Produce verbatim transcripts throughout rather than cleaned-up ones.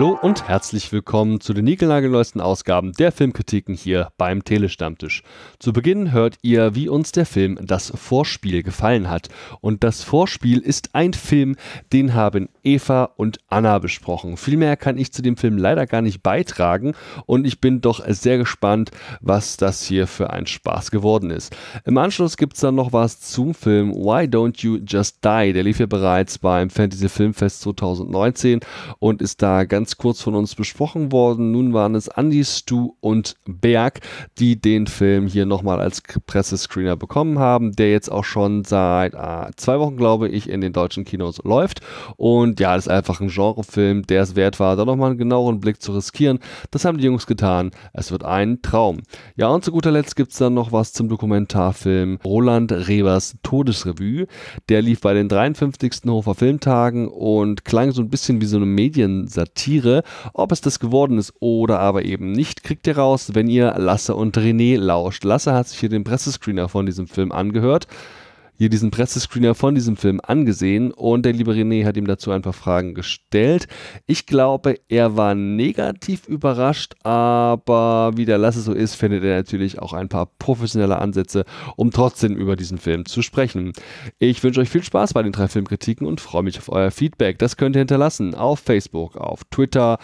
Hallo und herzlich willkommen zu den niegelnagelneuesten Ausgaben der Filmkritiken hier beim Telestammtisch. Zu Beginn hört ihr, wie uns der Film Das Vorspiel gefallen hat. Und Das Vorspiel ist ein Film, den haben Eva und Anna besprochen. Viel mehr kann ich zu dem Film leider gar nicht beitragen und ich bin doch sehr gespannt, was das hier für ein Spaß geworden ist. Im Anschluss gibt es dann noch was zum Film Why Don't You Just Die? Der lief ja bereits beim Fantasy Filmfest zwanzig neunzehn und ist da ganz kurz von uns besprochen worden. Nun waren es Andi, Stu und Berg, die den Film hier nochmal als Pressescreener bekommen haben, der jetzt auch schon seit äh, zwei Wochen, glaube ich, in den deutschen Kinos läuft. Und ja, das ist einfach ein Genrefilm, der es wert war, da nochmal einen genaueren Blick zu riskieren. Das haben die Jungs getan. Es wird ein Traum. Ja, und zu guter Letzt gibt es dann noch was zum Dokumentarfilm Roland Rebers Todesrevue. Der lief bei den dreiundfünfzigsten Hofer Filmtagen und klang so ein bisschen wie so eine Mediensatire. Ob es das geworden ist oder aber eben nicht, kriegt ihr raus, wenn ihr Lasse und René lauscht. Lasse hat sich hier den Pressescreener von diesem Film angehört. hier diesen Pressescreener von diesem Film angesehen und der liebe René hat ihm dazu ein paar Fragen gestellt. Ich glaube, er war negativ überrascht, aber wie der Lasse so ist, findet er natürlich auch ein paar professionelle Ansätze, um trotzdem über diesen Film zu sprechen. Ich wünsche euch viel Spaß bei den drei Filmkritiken und freue mich auf euer Feedback. Das könnt ihr hinterlassen auf Facebook, auf Twitter,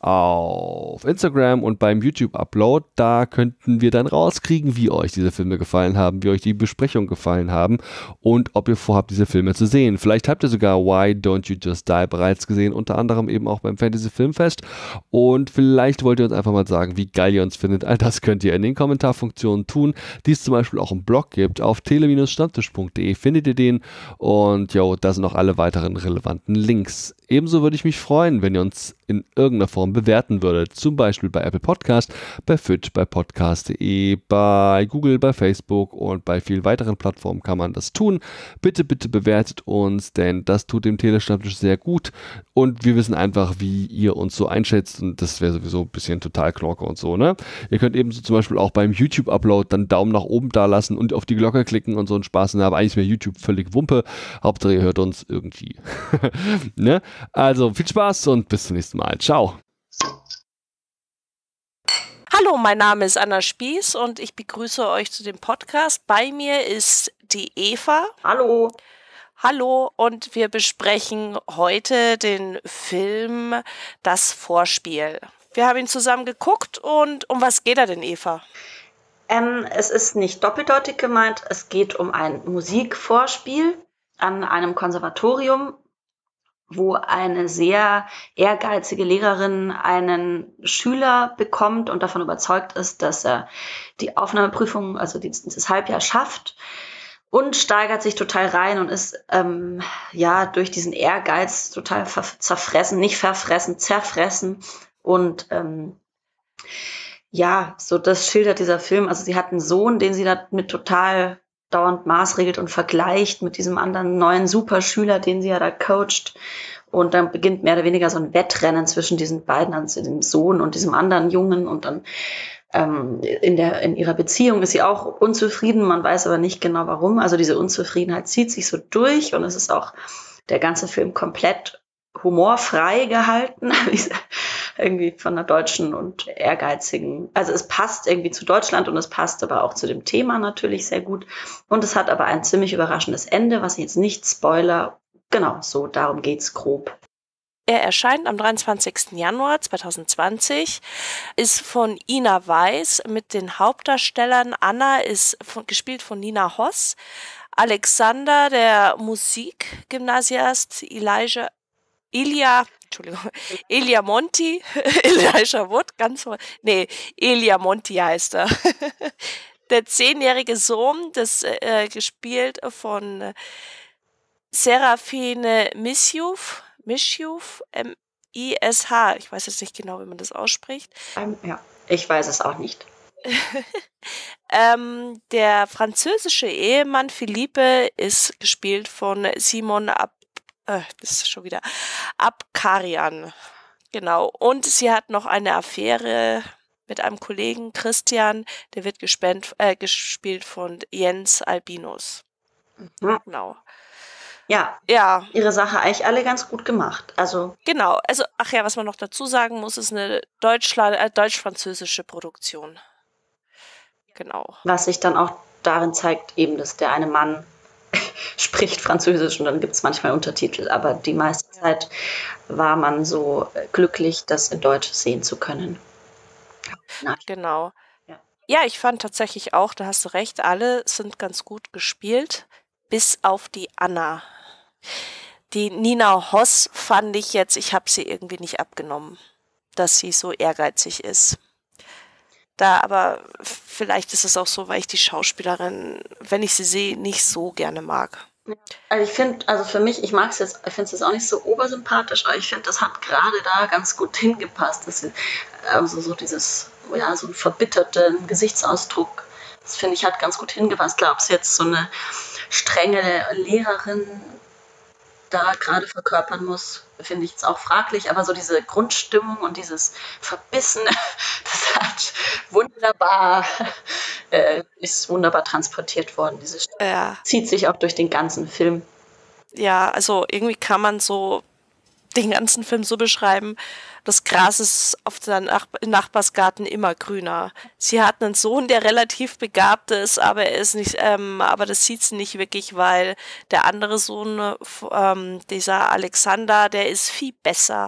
auf Instagram und beim YouTube-Upload. Da könnten wir dann rauskriegen, wie euch diese Filme gefallen haben, wie euch die Besprechungen gefallen haben und ob ihr vorhabt, diese Filme zu sehen. Vielleicht habt ihr sogar Why Don't You Just Die bereits gesehen, unter anderem eben auch beim Fantasy Filmfest. Und vielleicht wollt ihr uns einfach mal sagen, wie geil ihr uns findet. All das könnt ihr in den Kommentarfunktionen tun, die es zum Beispiel auch im Blog gibt. Auf tele Stammtisch punkt de findet ihr den. Und jo, da sind auch alle weiteren relevanten Links. Ebenso würde ich mich freuen, wenn ihr uns in irgendeiner Form bewerten würdet. Zum Beispiel bei Apple Podcast, bei Fitch, bei podcast punkt de, bei Google, bei Facebook und bei vielen weiteren Plattformen kann man das tun. Bitte, bitte bewertet uns, denn das tut dem Telestammtisch sehr gut und wir wissen einfach, wie ihr uns so einschätzt und das wäre sowieso ein bisschen total Knorke und so, ne? Ihr könnt ebenso zum Beispiel auch beim YouTube-Upload dann Daumen nach oben da lassen und auf die Glocke klicken und so einen Spaß, aber eigentlich ist mir YouTube völlig Wumpe. Hauptsache ihr hört uns irgendwie. Ne? Also viel Spaß und bis zum nächsten Mal. Ciao. Hallo, mein Name ist Anna Spieß und ich begrüße euch zu dem Podcast. Bei mir ist die Eva. Hallo. Hallo und wir besprechen heute den Film Das Vorspiel. Wir haben ihn zusammen geguckt und um was geht er denn, Eva? Ähm, es ist nicht doppeldeutig gemeint, es geht um ein Musikvorspiel an einem Konservatorium, wo eine sehr ehrgeizige Lehrerin einen Schüler bekommt und davon überzeugt ist, dass er die Aufnahmeprüfung, also das Halbjahr schafft und steigert sich total rein und ist ähm, ja durch diesen Ehrgeiz total ver- zerfressen, nicht verfressen, zerfressen und ähm, ja, so das schildert dieser Film. Also sie hat einen Sohn, den sie damit total dauernd maßregelt und vergleicht mit diesem anderen neuen Superschüler, den sie ja da coacht. Und dann beginnt mehr oder weniger so ein Wettrennen zwischen diesen beiden, also dem Sohn und diesem anderen Jungen. Und dann ähm, in der in ihrer Beziehung ist sie auch unzufrieden. Man weiß aber nicht genau warum. Also diese Unzufriedenheit zieht sich so durch und es ist auch der ganze Film komplett humorfrei gehalten. Irgendwie von einer deutschen und ehrgeizigen, also es passt irgendwie zu Deutschland und es passt aber auch zu dem Thema natürlich sehr gut und es hat aber ein ziemlich überraschendes Ende, was ich jetzt nicht spoiler, genau, so, darum geht's grob. Er erscheint am dreiundzwanzigsten Januar zweitausendzwanzig, ist von Ina Weiß mit den Hauptdarstellern. Anna ist von, gespielt von Nina Hoss, Alexander, der Musikgymnasiast, Elijah Elia, Entschuldigung, Elia Monti, Elijah Wood, ganz, nee, Elia Monti heißt er. Der zehnjährige Sohn, das äh, gespielt von Serafine Misjuf, Misjuf, M I S H, ich weiß jetzt nicht genau, wie man das ausspricht. Um, ja, ich weiß es auch nicht. ähm, der französische Ehemann Philippe ist gespielt von Simon Ab Äh, das ist schon wieder Abkarian. Genau. Und sie hat noch eine Affäre mit einem Kollegen, Christian, der wird gespennt, äh, gespielt von Jens Albinus. Mhm. Genau. Ja, Ja, ihre Sache eigentlich alle ganz gut gemacht. Also, genau. Also, ach ja, was man noch dazu sagen muss, ist eine Deutschla äh, deutsch-französische Produktion. Genau. was sich dann auch darin zeigt, eben, dass der eine Mann spricht Französisch und dann gibt es manchmal Untertitel. Aber die meiste Zeit war man so äh, glücklich, das in Deutsch sehen zu können. Na, Genau. Ja. Ja, ich fand tatsächlich auch, da hast du recht, alle sind ganz gut gespielt, bis auf die Anna. Die Nina Hoss fand ich jetzt, ich habe sie irgendwie nicht abgenommen, dass sie so ehrgeizig ist. Da aber vielleicht ist es auch so, weil ich die Schauspielerin, wenn ich sie sehe, nicht so gerne mag. Also ich finde, also für mich, ich mag es jetzt, ich finde es jetzt auch nicht so obersympathisch, aber ich finde, das hat gerade da ganz gut hingepasst. Das ist, also so dieses, ja, so einen verbitterten Gesichtsausdruck, das finde ich, hat ganz gut hingepasst. Klar, ob es jetzt so eine strenge Lehrerin da gerade verkörpern muss, finde ich jetzt auch fraglich, aber so diese Grundstimmung und dieses Verbissene, das hat wunderbar, äh, ist wunderbar transportiert worden. Diese Stimmung Ja, zieht sich auch durch den ganzen Film. ja, also irgendwie kann man so den ganzen Film so beschreiben, das Gras ist auf der Nach im Nachbarsgarten immer grüner. Sie hat einen Sohn, der relativ begabt ist, aber er ist nicht, ähm, aber das sieht sie nicht wirklich, weil der andere Sohn, äh, f- ähm, dieser Alexander, der ist viel besser.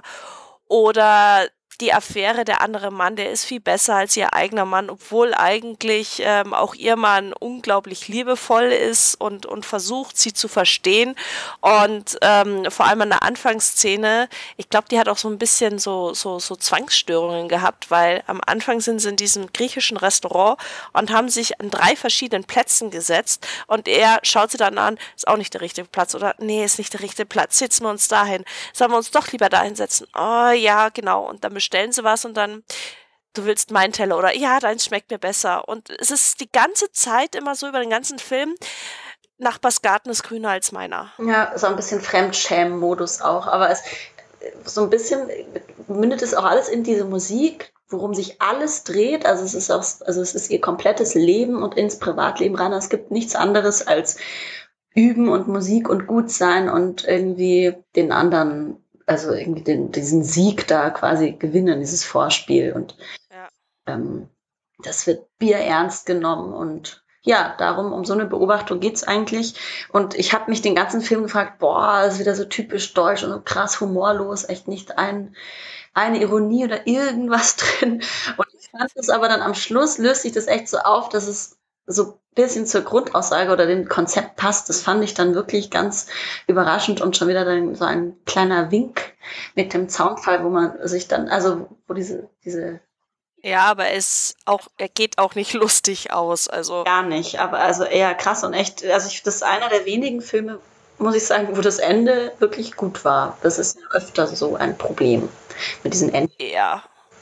Oder die Affäre, der andere Mann, der ist viel besser als ihr eigener Mann, obwohl eigentlich ähm, auch ihr Mann unglaublich liebevoll ist und, und versucht, sie zu verstehen. Und ähm, vor allem an der Anfangsszene, ich glaube, die hat auch so ein bisschen so, so, so Zwangsstörungen gehabt, weil am Anfang sind sie in diesem griechischen Restaurant und haben sich an drei verschiedenen Plätzen gesetzt und er schaut sie dann an, ist auch nicht der richtige Platz oder nee, ist nicht der richtige Platz, setzen wir uns dahin. Sollen wir uns doch lieber dahin setzen? Oh ja, genau. Und dann bestellen sie was und dann, du willst meinen Teller oder ja, deins schmeckt mir besser. Und es ist die ganze Zeit immer so über den ganzen Film, Nachbarsgarten ist grüner als meiner. Ja, so ein bisschen Fremdschämen-Modus auch, aber es so ein bisschen mündet es auch alles in diese Musik, worum sich alles dreht. Also es ist auch, also es ist ihr komplettes Leben und ins Privatleben rein. Es gibt nichts anderes als Üben und Musik und gut sein und irgendwie den anderen, also irgendwie den, diesen Sieg da quasi gewinnen, dieses Vorspiel. Und Ja. ähm, das wird bierernst genommen und ja, darum, um so eine Beobachtung geht's eigentlich. Und ich habe mich den ganzen Film gefragt, boah, das ist wieder so typisch deutsch und so krass humorlos, echt nicht ein, eine Ironie oder irgendwas drin. Und ich fand es aber dann am Schluss, löst sich das echt so auf, dass es so ein bisschen zur Grundaussage oder dem Konzept passt. Das fand ich dann wirklich ganz überraschend und schon wieder dann so ein kleiner Wink mit dem Zaunpfahl, wo man sich dann, also wo diese, diese Ja, aber es auch, er geht auch nicht lustig aus. Also gar nicht, aber also eher krass und echt, also ich, das ist einer der wenigen Filme, muss ich sagen, wo das Ende wirklich gut war. Das ist ja öfter so ein Problem mit diesen Enden. ja.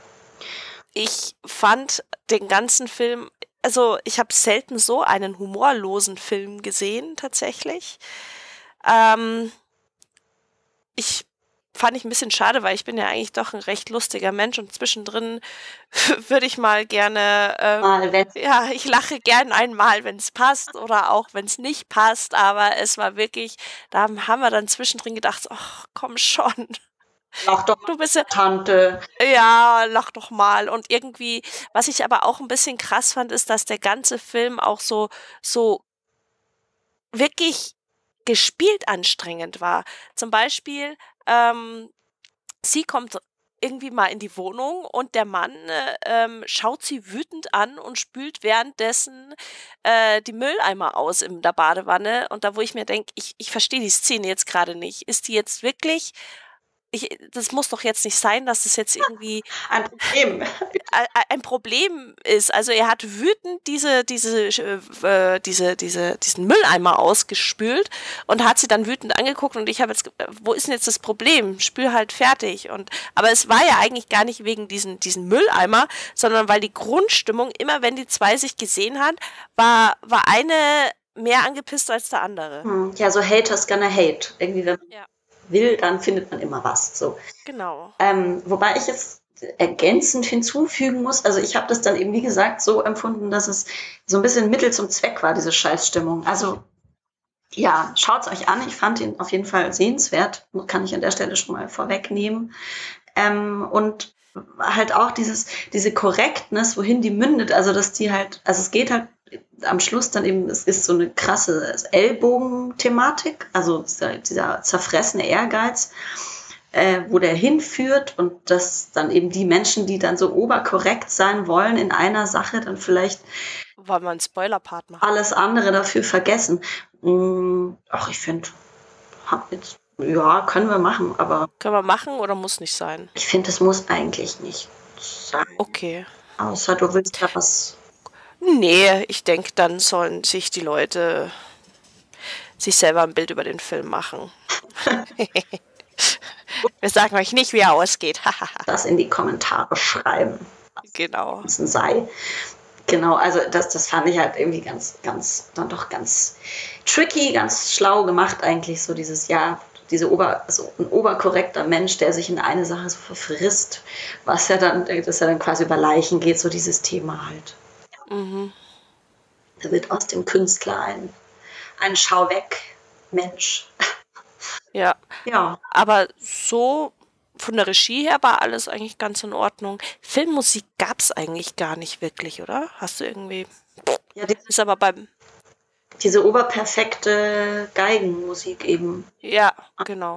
Ich fand den ganzen Film, also ich habe selten so einen humorlosen Film gesehen, tatsächlich. Ähm, ich fand ich ein bisschen schade, weil ich bin ja eigentlich doch ein recht lustiger Mensch und zwischendrin würde ich mal gerne, ähm, Mal, wenn ja, ich lache gern einmal, wenn es passt oder auch wenn es nicht passt, aber es war wirklich, da haben wir dann zwischendrin gedacht, ach, komm schon, lach doch du bist ja, Tante. ja, lach doch mal. Und irgendwie, was ich aber auch ein bisschen krass fand, ist, dass der ganze Film auch so, so wirklich gespielt anstrengend war. Zum Beispiel, ähm, sie kommt irgendwie mal in die Wohnung und der Mann äh, ähm, schaut sie wütend an und spült währenddessen äh, die Mülleimer aus in der Badewanne. Und da, wo ich mir denke, ich, ich verstehe die Szene jetzt gerade nicht. Ist die jetzt wirklich, ich, das muss doch jetzt nicht sein, dass das jetzt irgendwie Ein Problem. ein ein Problem ist. Also er hat wütend diese, diese, äh, diese, diese, diesen Mülleimer ausgespült und hat sie dann wütend angeguckt und ich habe jetzt, ge- wo ist denn jetzt das Problem? Spül halt fertig. Und, aber es war ja eigentlich gar nicht wegen diesen, diesen Mülleimer, sondern weil die Grundstimmung, immer wenn die zwei sich gesehen hat, war, war eine mehr angepisst als der andere. Hm, ja, so Haters gonna hate. Irgendwie, wenn man Ja. will, dann findet man immer was. So. Genau. Ähm, wobei ich jetzt ergänzend hinzufügen muss, also ich habe das dann eben, wie gesagt, so empfunden, dass es so ein bisschen Mittel zum Zweck war, diese Scheißstimmung. Also Ja, schaut's euch an. Ich fand ihn auf jeden Fall sehenswert. Kann ich an der Stelle schon mal vorwegnehmen. Ähm, und halt auch dieses, diese Correctness, wohin die mündet. Also, dass die halt, also es geht halt am Schluss dann eben, es ist so eine krasse Ellbogen-Thematik. Also dieser, dieser zerfressene Ehrgeiz, äh, wo der hinführt und dass dann eben die Menschen, die dann so oberkorrekt sein wollen in einer Sache, dann vielleicht Wollen wir einen Spoiler-Part machen? alles andere dafür vergessen. Mm, Ach, ich finde, hab jetzt, ja, können wir machen, aber Können wir machen oder muss nicht sein? ich finde, es muss eigentlich nicht sein. Okay. Außer du willst da was. Nee, ich denke, dann sollen sich die Leute sich selber ein Bild über den Film machen. Wir sagen euch nicht, wie er ausgeht. Das in die Kommentare schreiben, Genau. was es sei. Genau, also das, das fand ich halt irgendwie ganz, ganz, dann doch ganz tricky, ganz schlau gemacht eigentlich, so dieses, ja, diese Ober, so ein oberkorrekter Mensch, der sich in eine Sache so verfrisst, was ja dann, dass er dann quasi über Leichen geht, so dieses Thema halt. Mhm. Da wird aus dem Künstler ein, ein Schau-weg-Mensch. Ja, Ja, aber so von der Regie her war alles eigentlich ganz in Ordnung. Filmmusik gab es eigentlich gar nicht wirklich, oder? Hast du irgendwie... ja die, Ist aber beim... diese oberperfekte Geigenmusik eben. Ja, genau.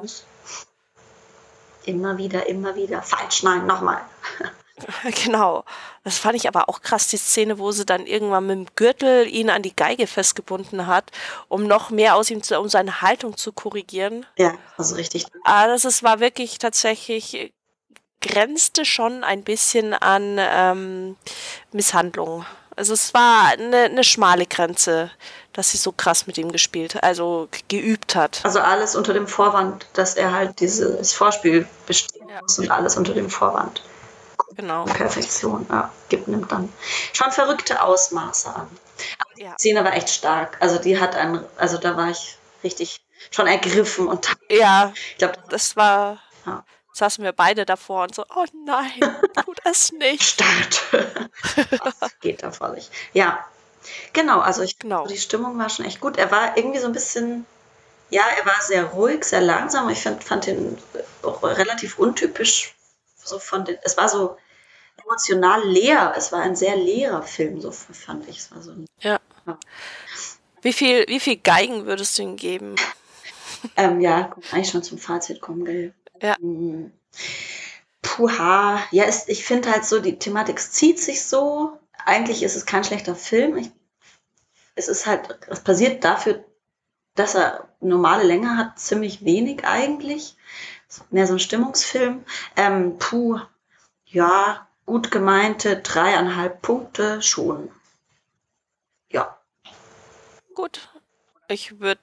Immer wieder, immer wieder. Falsch, nein, nochmal. Genau. Das fand ich aber auch krass, die Szene, wo sie dann irgendwann mit dem Gürtel ihn an die Geige festgebunden hat, um noch mehr aus ihm zu, um seine Haltung zu korrigieren. Ja, also richtig. Aber das ist, war wirklich tatsächlich, grenzte schon ein bisschen an ähm, Misshandlung. Also es war eine, eine schmale Grenze, dass sie so krass mit ihm gespielt, also geübt hat. Also alles unter dem Vorwand, dass er halt dieses Vorspiel bestehen Ja. muss und alles unter dem Vorwand. Genau. Perfektion, ja, gibt, nimmt dann schon verrückte Ausmaße an. Aber die Ja. Szene war echt stark. Also die hat einen, also da war ich richtig schon ergriffen und Ja, ich glaube, das war, Ja. saßen wir beide davor und so, oh nein, tut es nicht. Start. Was geht da vor sich? Ja, genau, also ich Genau. die Stimmung war schon echt gut. Er war irgendwie so ein bisschen, ja, er war sehr ruhig, sehr langsam. Ich fand, fand ihn auch relativ untypisch. So von den, es war so emotional leer. Es war ein sehr leerer Film, so fand ich. Es war so ein, Ja. Ja. Wie viel, wie viel Geigen würdest du ihm geben? ähm, ja, eigentlich schon zum Fazit kommen, gell? Ja. Mm. Puha. Ja, es, ich finde halt so, die Thematik zieht sich so. Eigentlich ist es kein schlechter Film. Ich, es ist halt, es passiert dafür, dass er normale Länge hat, ziemlich wenig eigentlich. Mehr so ein Stimmungsfilm. Ähm, puh, ja, gut gemeinte dreieinhalb Punkte schon. Ja. Gut. Ich würde,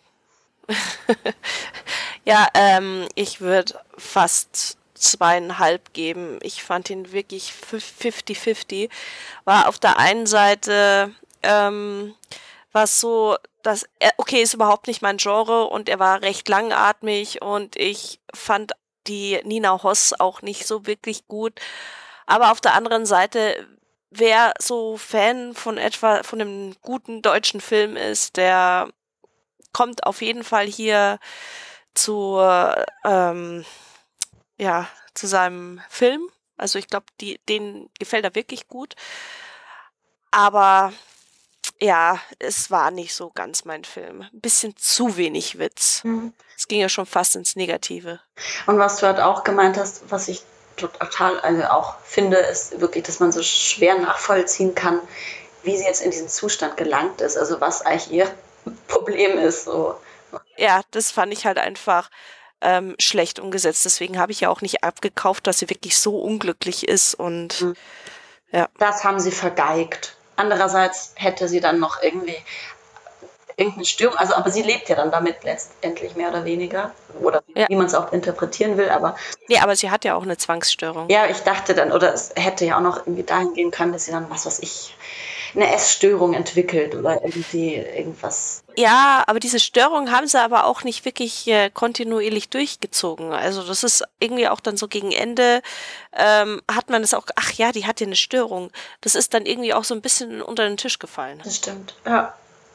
ja, ähm, ich würde fast zweieinhalb geben. Ich fand ihn wirklich fifty fifty. War auf der einen Seite, ähm, war es so, dass er, okay, ist überhaupt nicht mein Genre und er war recht langatmig und ich fand die Nina Hoss auch nicht so wirklich gut. Aber auf der anderen Seite, wer so Fan von etwa, von einem guten deutschen Film ist, der kommt auf jeden Fall hier zu, ähm, ja, zu seinem Film. Also ich glaube, die, denen gefällt er wirklich gut. Aber ja, es war nicht so ganz mein Film. Ein bisschen zu wenig Witz. Mhm. Es ging ja schon fast ins Negative. Und was du halt auch gemeint hast, was ich total also auch finde, ist wirklich, dass man so schwer nachvollziehen kann, wie sie jetzt in diesen Zustand gelangt ist. Also was eigentlich ihr Problem ist. So. Ja, das fand ich halt einfach ähm, schlecht umgesetzt. Deswegen habe ich ja auch nicht abgekauft, dass sie wirklich so unglücklich ist. Und Mhm. ja. Das haben sie vergeigt. Andererseits hätte sie dann noch irgendwie irgendeine Störung, also aber sie lebt ja dann damit letztendlich mehr oder weniger, oder Ja. wie man es auch interpretieren will, aber Nee, aber sie hat ja auch eine Zwangsstörung. ja, ich dachte dann, oder es hätte ja auch noch irgendwie dahin gehen können, dass sie dann, was weiß ich, eine Essstörung entwickelt oder irgendwie irgendwas. Ja, aber diese Störung haben sie aber auch nicht wirklich äh, kontinuierlich durchgezogen. Also das ist irgendwie auch dann so gegen Ende, ähm, hat man das auch, ach ja, die hat ja eine Störung. Das ist dann irgendwie auch so ein bisschen unter den Tisch gefallen. Das stimmt, ja.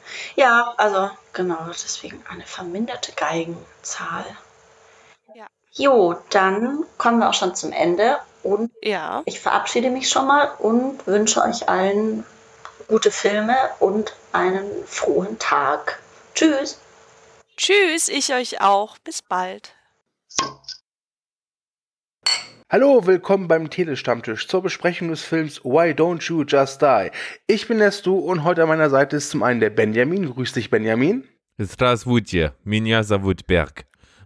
Ja, also genau, deswegen eine verminderte Geigenzahl. Ja. Jo, dann kommen wir auch schon zum Ende und Ja. ich verabschiede mich schon mal und wünsche euch allen gute Filme und einen frohen Tag. Tschüss. Tschüss, ich euch auch. Bis bald. Hallo, willkommen beim Telestammtisch zur Besprechung des Films Why Don't You Just Die? Ich bin der Stu und heute an meiner Seite ist zum einen der Benjamin. Grüß dich, Benjamin. Здравствуйте, меня зовут Berg.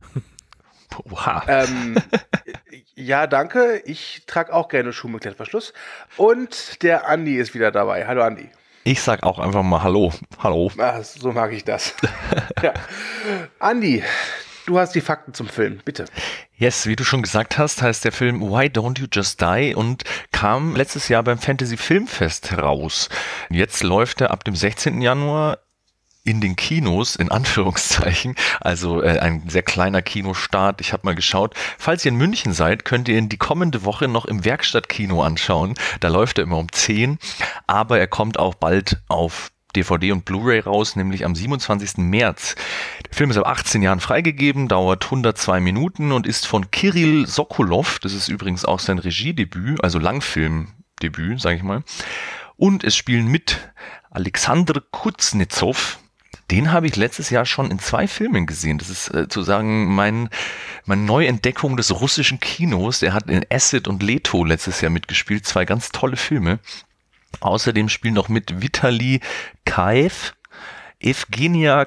Wow. Ähm, ja, danke. Ich trage auch gerne Schuhe mit Klettverschluss. Und der Andi ist wieder dabei. Hallo, Andi. Ich sag auch einfach mal Hallo. Hallo. Ach, so mag ich das. Ja. Andi, du hast die Fakten zum Film, bitte. Yes, wie du schon gesagt hast, heißt der Film Why Don't You Just Die und kam letztes Jahr beim Fantasy Filmfest raus. Jetzt läuft er ab dem sechzehnten Januar in den Kinos, in Anführungszeichen, also äh, ein sehr kleiner Kinostart. Ich habe mal geschaut, falls ihr in München seid, könnt ihr ihn die kommende Woche noch im Werkstattkino anschauen. Da läuft er immer um zehn, aber er kommt auch bald auf D V D und Blu-ray raus, nämlich am siebenundzwanzigsten März. Der Film ist ab achtzehn Jahren freigegeben, dauert hundertzwei Minuten und ist von Kirill Sokolov, das ist übrigens auch sein Regiedebüt, also Langfilmdebüt, sage ich mal. Und es spielen mit Alexander Kuznetsov. Den habe ich letztes Jahr schon in zwei Filmen gesehen. Das ist äh, sozusagen mein, meine Neuentdeckung des russischen Kinos. Er hat in Acid und Leto letztes Jahr mitgespielt. Zwei ganz tolle Filme. Außerdem spielen noch mit Vitali Kaev, Evgenia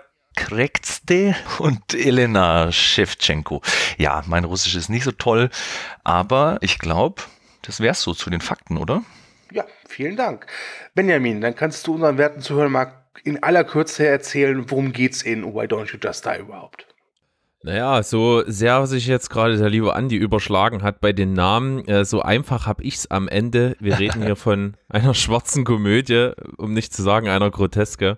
Krekste und Elena Shevchenko. Ja, mein Russisch ist nicht so toll, aber ich glaube, das wär's so zu den Fakten, oder? Ja, vielen Dank. Benjamin, dann kannst du unseren werten Zuhörern mal in aller Kürze erzählen, worum geht's in Why Don't You Just Die überhaupt? Naja, so sehr sich jetzt gerade der liebe Andi überschlagen hat bei den Namen, äh, so einfach habe ich es am Ende. Wir reden hier von einer schwarzen Komödie, um nicht zu sagen einer Groteske,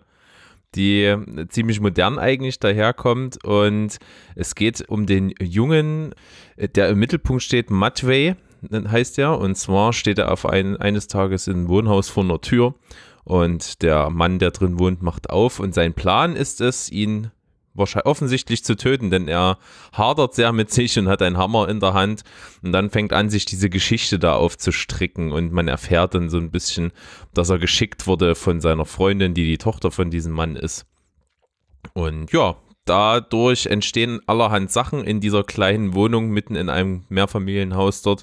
die ziemlich modern eigentlich daherkommt, und es geht um den Jungen, der im Mittelpunkt steht, Matvey heißt er, und zwar steht er auf ein, eines Tages im Wohnhaus vor einer Tür und der Mann, der drin wohnt, macht auf und sein Plan ist es, ihn wahrscheinlich offensichtlich zu töten, denn er hadert sehr mit sich und hat einen Hammer in der Hand und dann fängt an, sich diese Geschichte da aufzustricken und man erfährt dann so ein bisschen, dass er geschickt wurde von seiner Freundin, die die Tochter von diesem Mann ist. Und ja, dadurch entstehen allerhand Sachen in dieser kleinen Wohnung mitten in einem Mehrfamilienhaus dort.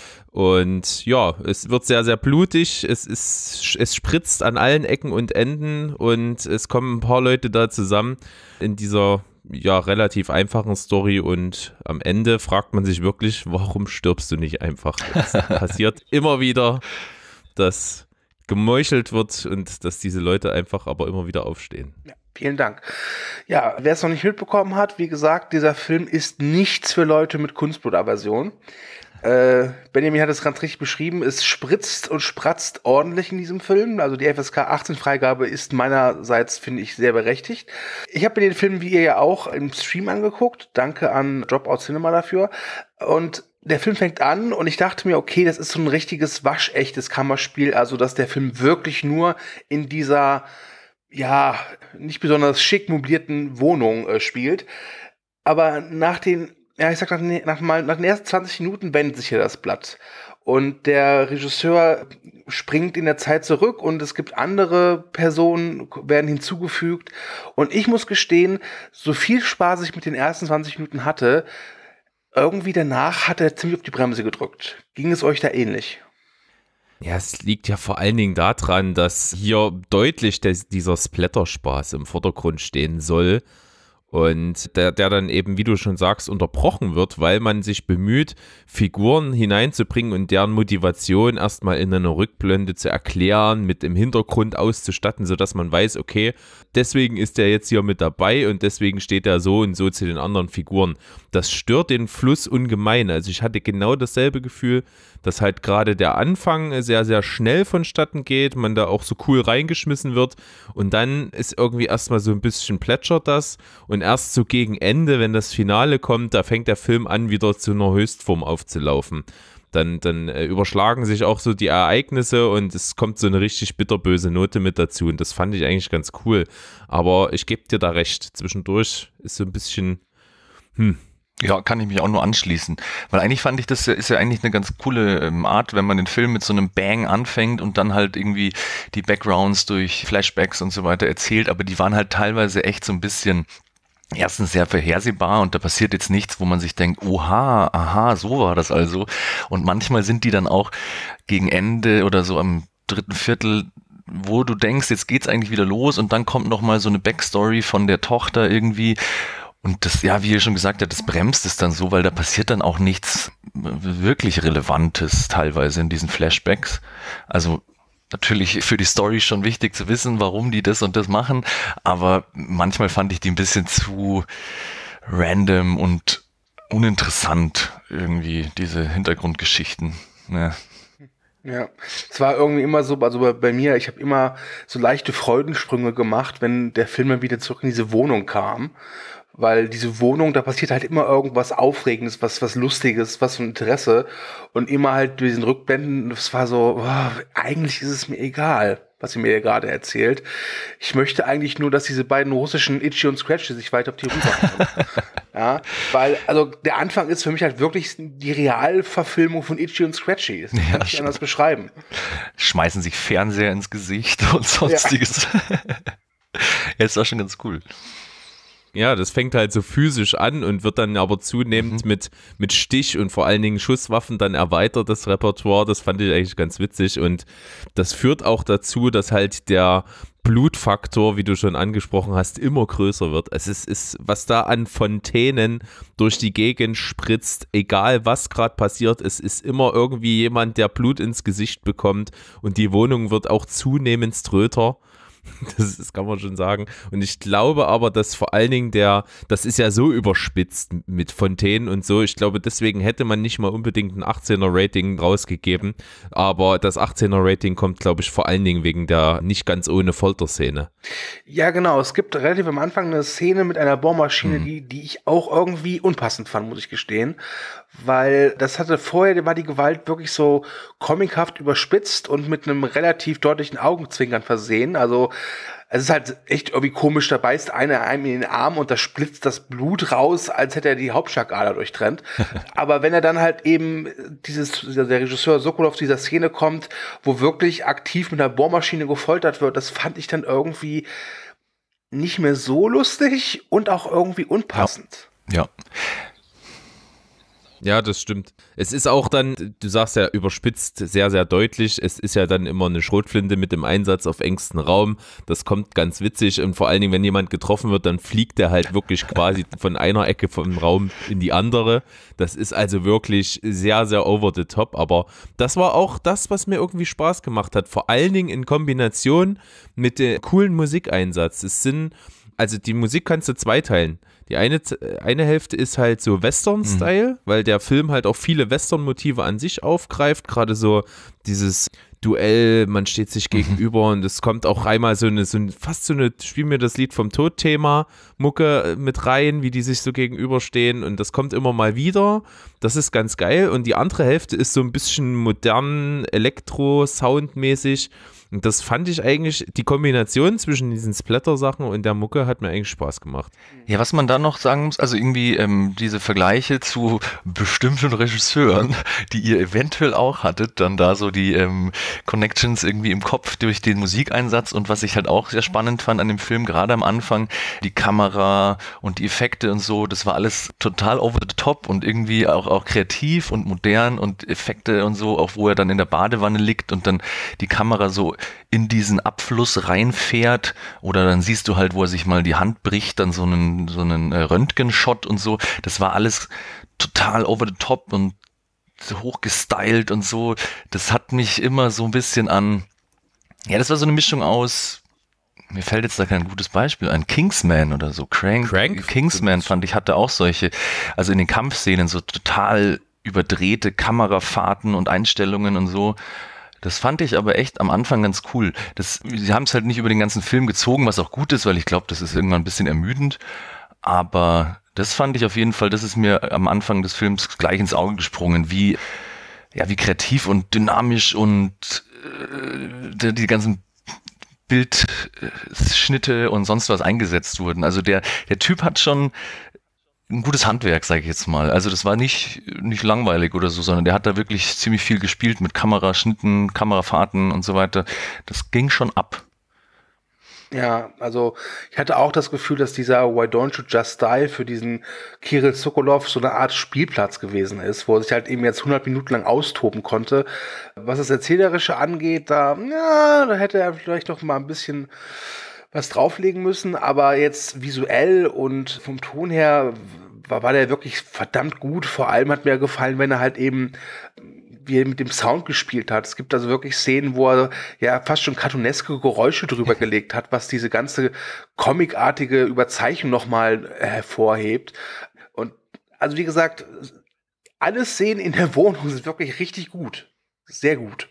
Und ja, es wird sehr, sehr blutig, es ist, es spritzt an allen Ecken und Enden und es kommen ein paar Leute da zusammen in dieser ja relativ einfachen Story und am Ende fragt man sich wirklich, warum stirbst du nicht einfach? Es passiert immer wieder, dass gemeuchelt wird und dass diese Leute einfach aber immer wieder aufstehen. Ja, vielen Dank. Ja, wer es noch nicht mitbekommen hat, wie gesagt, dieser Film ist nichts für Leute mit Kunstblutaversion. Äh, Benjamin hat es ganz richtig beschrieben, es spritzt und spratzt ordentlich in diesem Film, also die F S K achtzehn Freigabe ist meinerseits, finde ich, sehr berechtigt. Ich habe mir den Film, wie ihr ja auch, im Stream angeguckt, danke an Dropout Cinema dafür, und der Film fängt an und ich dachte mir, okay, das ist so ein richtiges waschechtes Kammerspiel, also dass der Film wirklich nur in dieser, ja, nicht besonders schick möblierten Wohnung äh, spielt, aber nach den Ja, ich sag, nach, nach, mal, nach den ersten zwanzig Minuten wendet sich hier das Blatt. Und der Regisseur springt in der Zeit zurück und es gibt andere Personen, werden hinzugefügt. Und ich muss gestehen, so viel Spaß ich mit den ersten zwanzig Minuten hatte, irgendwie danach hat er ziemlich auf die Bremse gedrückt. Ging es euch da ähnlich? Ja, es liegt ja vor allen Dingen daran, dass hier deutlich der, dieser Splatter-Spaß im Vordergrund stehen soll. Und der, der dann eben, wie du schon sagst, unterbrochen wird, weil man sich bemüht, Figuren hineinzubringen und deren Motivation erstmal in einer Rückblende zu erklären, mit dem Hintergrund auszustatten, sodass man weiß, okay, deswegen ist der jetzt hier mit dabei und deswegen steht er so und so zu den anderen Figuren. Das stört den Fluss ungemein. Also ich hatte genau dasselbe Gefühl, dass halt gerade der Anfang sehr, sehr schnell vonstatten geht, man da auch so cool reingeschmissen wird und dann ist irgendwie erstmal so ein bisschen plätschert das und erst so gegen Ende, wenn das Finale kommt, da fängt der Film an, wieder zu einer Höchstform aufzulaufen. Dann, dann äh, überschlagen sich auch so die Ereignisse und es kommt so eine richtig bitterböse Note mit dazu und das fand ich eigentlich ganz cool. Aber ich gebe dir da recht, zwischendurch ist so ein bisschen, hm. Ja, kann ich mich auch nur anschließen. Weil eigentlich fand ich, das ist ja eigentlich eine ganz coole ähm, Art, wenn man den Film mit so einem Bang anfängt und dann halt irgendwie die Backgrounds durch Flashbacks und so weiter erzählt, aber die waren halt teilweise echt so ein bisschen erstens sehr vorhersehbar und da passiert jetzt nichts, wo man sich denkt, oha, aha, so war das also. Und manchmal sind die dann auch gegen Ende oder so am dritten Viertel, wo du denkst, jetzt geht's eigentlich wieder los und dann kommt nochmal so eine Backstory von der Tochter irgendwie. Und das, ja, wie ihr schon gesagt habt, das bremst es dann so, weil da passiert dann auch nichts wirklich Relevantes teilweise in diesen Flashbacks. Also natürlich für die Story schon wichtig zu wissen, warum die das und das machen, aber manchmal fand ich die ein bisschen zu random und uninteressant irgendwie, diese Hintergrundgeschichten. Ja. Ja, es war irgendwie immer so, also bei, bei mir, ich habe immer so leichte Freudensprünge gemacht, wenn der Film dann wieder zurück in diese Wohnung kam. Weil diese Wohnung, da passiert halt immer irgendwas Aufregendes, was was Lustiges, was von Interesse. Und immer halt durch diesen Rückblenden, das war so, oh, eigentlich ist es mir egal, was ihr mir hier gerade erzählt. Ich möchte eigentlich nur, dass diese beiden russischen Itchy und Scratchy sich weiter auf die Rüber haben. Ja, weil, also der Anfang ist für mich halt wirklich die Realverfilmung von Itchy und Scratchy. Das kann ja, ich anders beschreiben. Schmeißen sich Fernseher ins Gesicht und sonstiges. Ja, ja, ist auch schon ganz cool. Ja, das fängt halt so physisch an und wird dann aber zunehmend mhm. mit, mit Stich und vor allen Dingen Schusswaffen dann erweitert, das Repertoire. Das fand ich eigentlich ganz witzig und das führt auch dazu, dass halt der Blutfaktor, wie du schon angesprochen hast, immer größer wird. Es ist, ist was da an Fontänen durch die Gegend spritzt, egal was gerade passiert, es ist immer irgendwie jemand, der Blut ins Gesicht bekommt und die Wohnung wird auch zunehmend tröter. Das, das kann man schon sagen. Und ich glaube aber, dass vor allen Dingen der, das ist ja so überspitzt mit Fontänen und so, ich glaube, deswegen hätte man nicht mal unbedingt ein achtzehner Rating rausgegeben, aber das achtzehner Rating kommt, glaube ich, vor allen Dingen wegen der nicht ganz ohne Folterszene. Ja, genau. Es gibt relativ am Anfang eine Szene mit einer Bohrmaschine, mhm. die, die ich auch irgendwie unpassend fand, muss ich gestehen. Weil das hatte vorher, war die Gewalt wirklich so comichaft überspitzt und mit einem relativ deutlichen Augenzwinkern versehen. Also es ist halt echt irgendwie komisch, da beißt einer einem in den Arm und da splitzt das Blut raus, als hätte er die Hauptschlagader durchtrennt. Aber wenn er dann halt eben dieses, der Regisseur Sokolov dieser Szene kommt, wo wirklich aktiv mit einer Bohrmaschine gefoltert wird, das fand ich dann irgendwie nicht mehr so lustig und auch irgendwie unpassend. Ja. ja. Ja, das stimmt. Es ist auch dann, du sagst ja überspitzt, sehr, sehr deutlich, es ist ja dann immer eine Schrotflinte mit dem Einsatz auf engstem Raum. Das kommt ganz witzig und vor allen Dingen, wenn jemand getroffen wird, dann fliegt der halt wirklich quasi von einer Ecke vom Raum in die andere. Das ist also wirklich sehr, sehr over the top, aber das war auch das, was mir irgendwie Spaß gemacht hat. Vor allen Dingen in Kombination mit dem coolen Musikeinsatz. Es sind, also die Musik kannst du zweiteilen. Die eine, eine Hälfte ist halt so Western-Style, mhm. weil der Film halt auch viele Western-Motive an sich aufgreift, gerade so dieses Duell, man steht sich gegenüber mhm. und es kommt auch einmal so eine, so ein, fast so eine, spiel mir das Lied vom Tod-Thema, Mucke mit rein, wie die sich so gegenüberstehen und das kommt immer mal wieder, das ist ganz geil und die andere Hälfte ist so ein bisschen modern, Elektro-Sound-mäßig. Und das fand ich eigentlich, die Kombination zwischen diesen Splatter-Sachen und der Mucke hat mir eigentlich Spaß gemacht. Ja, was man da noch sagen muss, also irgendwie ähm, diese Vergleiche zu bestimmten Regisseuren, die ihr eventuell auch hattet, dann da so die ähm, Connections irgendwie im Kopf durch den Musikeinsatz und was ich halt auch sehr spannend fand an dem Film, gerade am Anfang, die Kamera und die Effekte und so, das war alles total over the top und irgendwie auch, auch kreativ und modern und Effekte und so, auch wo er dann in der Badewanne liegt und dann die Kamera so in diesen Abfluss reinfährt oder dann siehst du halt, wo er sich mal die Hand bricht, dann so einen, so einen Röntgenshot und so. Das war alles total over the top und hochgestylt und so. Das hat mich immer so ein bisschen an, ja, das war so eine Mischung aus, mir fällt jetzt da kein gutes Beispiel ein, Kingsman oder so. Crank, Crank? Kingsman fand ich, hatte auch solche, also in den Kampfszenen so total überdrehte Kamerafahrten und Einstellungen und so. Das fand ich aber echt am Anfang ganz cool. Das, sie haben es halt nicht über den ganzen Film gezogen, was auch gut ist, weil ich glaube, das ist irgendwann ein bisschen ermüdend. Aber das fand ich auf jeden Fall, das ist mir am Anfang des Films gleich ins Auge gesprungen, wie ja, wie kreativ und dynamisch und äh, die, die ganzen Bildschnitte und sonst was eingesetzt wurden. Also der, der Typ hat schon ein gutes Handwerk, sage ich jetzt mal. Also das war nicht, nicht langweilig oder so, sondern der hat da wirklich ziemlich viel gespielt mit Kameraschnitten, Kamerafahrten und so weiter. Das ging schon ab. Ja, also ich hatte auch das Gefühl, dass dieser Why Don't You Just Die für diesen Kirill Sokolov so eine Art Spielplatz gewesen ist, wo er sich halt eben jetzt hundert Minuten lang austoben konnte. Was das Erzählerische angeht, da, ja, da hätte er vielleicht noch mal ein bisschen was drauflegen müssen, aber jetzt visuell und vom Ton her war, war der wirklich verdammt gut. Vor allem hat mir gefallen, wenn er halt eben wie er mit dem Sound gespielt hat. Es gibt also wirklich Szenen, wo er ja fast schon cartooneske Geräusche drüber gelegt hat, was diese ganze comicartige Überzeichnung nochmal hervorhebt. Und also wie gesagt, alle Szenen in der Wohnung sind wirklich richtig gut. Sehr gut.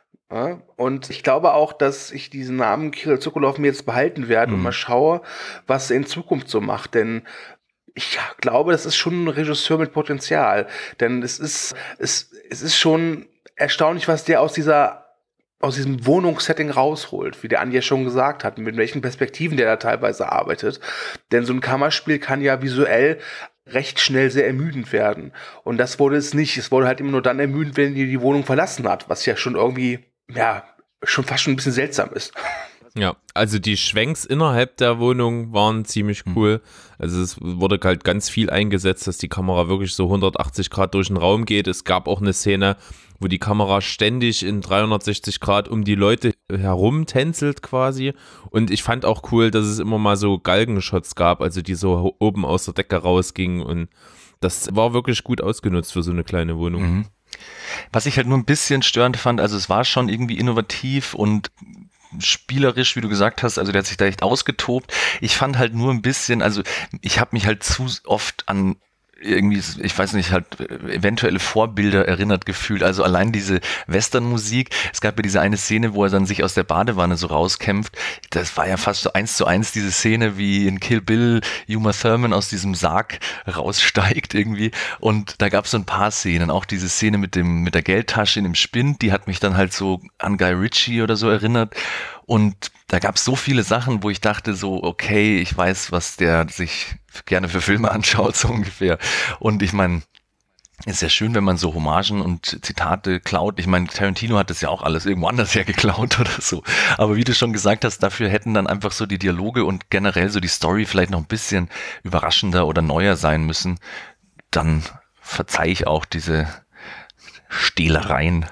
Ja, und ich glaube auch, dass ich diesen Namen Kirill Sokolov mir jetzt behalten werde mhm. und mal schaue, was er in Zukunft so macht. Denn ich glaube, das ist schon ein Regisseur mit Potenzial. Denn es ist, es, es ist schon erstaunlich, was der aus dieser, aus diesem Wohnungssetting rausholt, wie der Andi ja schon gesagt hat, mit welchen Perspektiven der da teilweise arbeitet. Denn so ein Kammerspiel kann ja visuell recht schnell sehr ermüdend werden. Und das wurde es nicht. Es wurde halt immer nur dann ermüdend, wenn die die Wohnung verlassen hat, was ja schon irgendwie, ja, schon fast schon ein bisschen seltsam ist. Ja, also die Schwenks innerhalb der Wohnung waren ziemlich cool. Also es wurde halt ganz viel eingesetzt, dass die Kamera wirklich so hundertachtzig Grad durch den Raum geht. Es gab auch eine Szene, wo die Kamera ständig in dreihundertsechzig Grad um die Leute herum tänzelt quasi. Und ich fand auch cool, dass es immer mal so Galgenshots gab, also die so oben aus der Decke rausgingen. Und das war wirklich gut ausgenutzt für so eine kleine Wohnung. Mhm. Was ich halt nur ein bisschen störend fand, also es war schon irgendwie innovativ und spielerisch, wie du gesagt hast, also der hat sich da echt ausgetobt. Ich fand halt nur ein bisschen, also ich habe mich halt zu oft an irgendwie, ich weiß nicht, halt eventuelle Vorbilder erinnert gefühlt. Also allein diese Westernmusik. Es gab ja diese eine Szene, wo er dann sich aus der Badewanne so rauskämpft. Das war ja fast so eins zu eins diese Szene, wie in Kill Bill Uma Thurman aus diesem Sarg raussteigt irgendwie. Und da gab es so ein paar Szenen. Auch diese Szene mit dem mit der Geldtasche in dem Spind, die hat mich dann halt so an Guy Ritchie oder so erinnert. Und da gab es so viele Sachen, wo ich dachte so, okay, ich weiß, was der sich gerne für Filme anschaut, so ungefähr. Und ich meine, ist ja schön, wenn man so Hommagen und Zitate klaut. Ich meine, Tarantino hat das ja auch alles irgendwo anders her geklaut oder so. Aber wie du schon gesagt hast, dafür hätten dann einfach so die Dialoge und generell so die Story vielleicht noch ein bisschen überraschender oder neuer sein müssen. Dann verzeihe ich auch diese Stehlereien.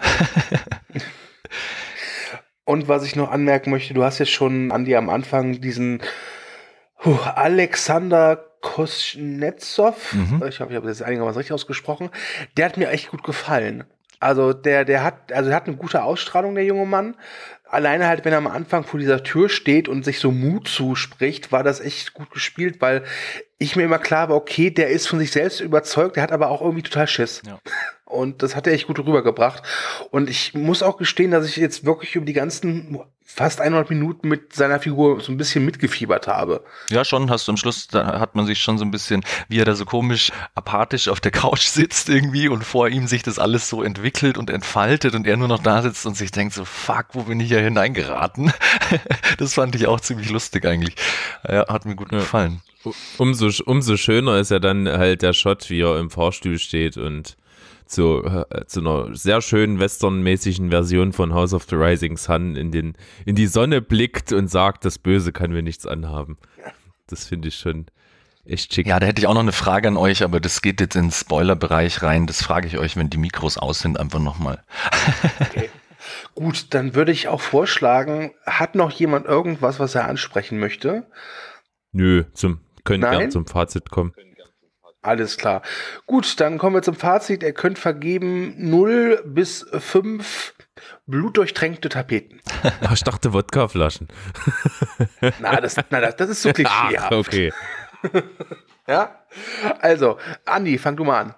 Und was ich noch anmerken möchte, du hast jetzt schon, Andi, am Anfang diesen uh, Alexander Kosnetsov, mhm. ich hoffe, ich habe das jetzt einigermaßen richtig ausgesprochen, der hat mir echt gut gefallen. Also der, der hat, also der hat eine gute Ausstrahlung, der junge Mann. Alleine halt, wenn er am Anfang vor dieser Tür steht und sich so Mut zuspricht, war das echt gut gespielt, weil ich mir immer klar war, okay, der ist von sich selbst überzeugt, der hat aber auch irgendwie total Schiss. Ja. Und das hat er echt gut rübergebracht. Und ich muss auch gestehen, dass ich jetzt wirklich über die ganzen fast hundert Minuten mit seiner Figur so ein bisschen mitgefiebert habe. Ja, schon, hast du am Schluss, da hat man sich schon so ein bisschen, wie er da so komisch apathisch auf der Couch sitzt irgendwie und vor ihm sich das alles so entwickelt und entfaltet und er nur noch da sitzt und sich denkt so, fuck, wo bin ich ja hineingeraten? Das fand ich auch ziemlich lustig eigentlich. Ja, hat mir gut ja. gefallen. Umso, umso schöner ist ja dann halt der Shot, wie er im Fahrstuhl steht und zu, äh, zu einer sehr schönen westernmäßigen Version von House of the Rising Sun in, den, in die Sonne blickt und sagt, das Böse kann mir nichts anhaben. Das finde ich schon echt schick. Ja, da hätte ich auch noch eine Frage an euch, aber das geht jetzt ins Spoilerbereich rein. Das frage ich euch, wenn die Mikros aus sind, einfach nochmal. Okay. Gut, dann würde ich auch vorschlagen, hat noch jemand irgendwas, was er ansprechen möchte? Nö, zum, können gerne zum Fazit kommen. Alles klar. Gut, dann kommen wir zum Fazit. Ihr könnt vergeben null bis fünf blutdurchtränkte Tapeten. Ich dachte Wodkaflaschen. Na, das, na das, das ist so klischeehaft. Ach, okay. Ja, also, Andi, fang du mal an.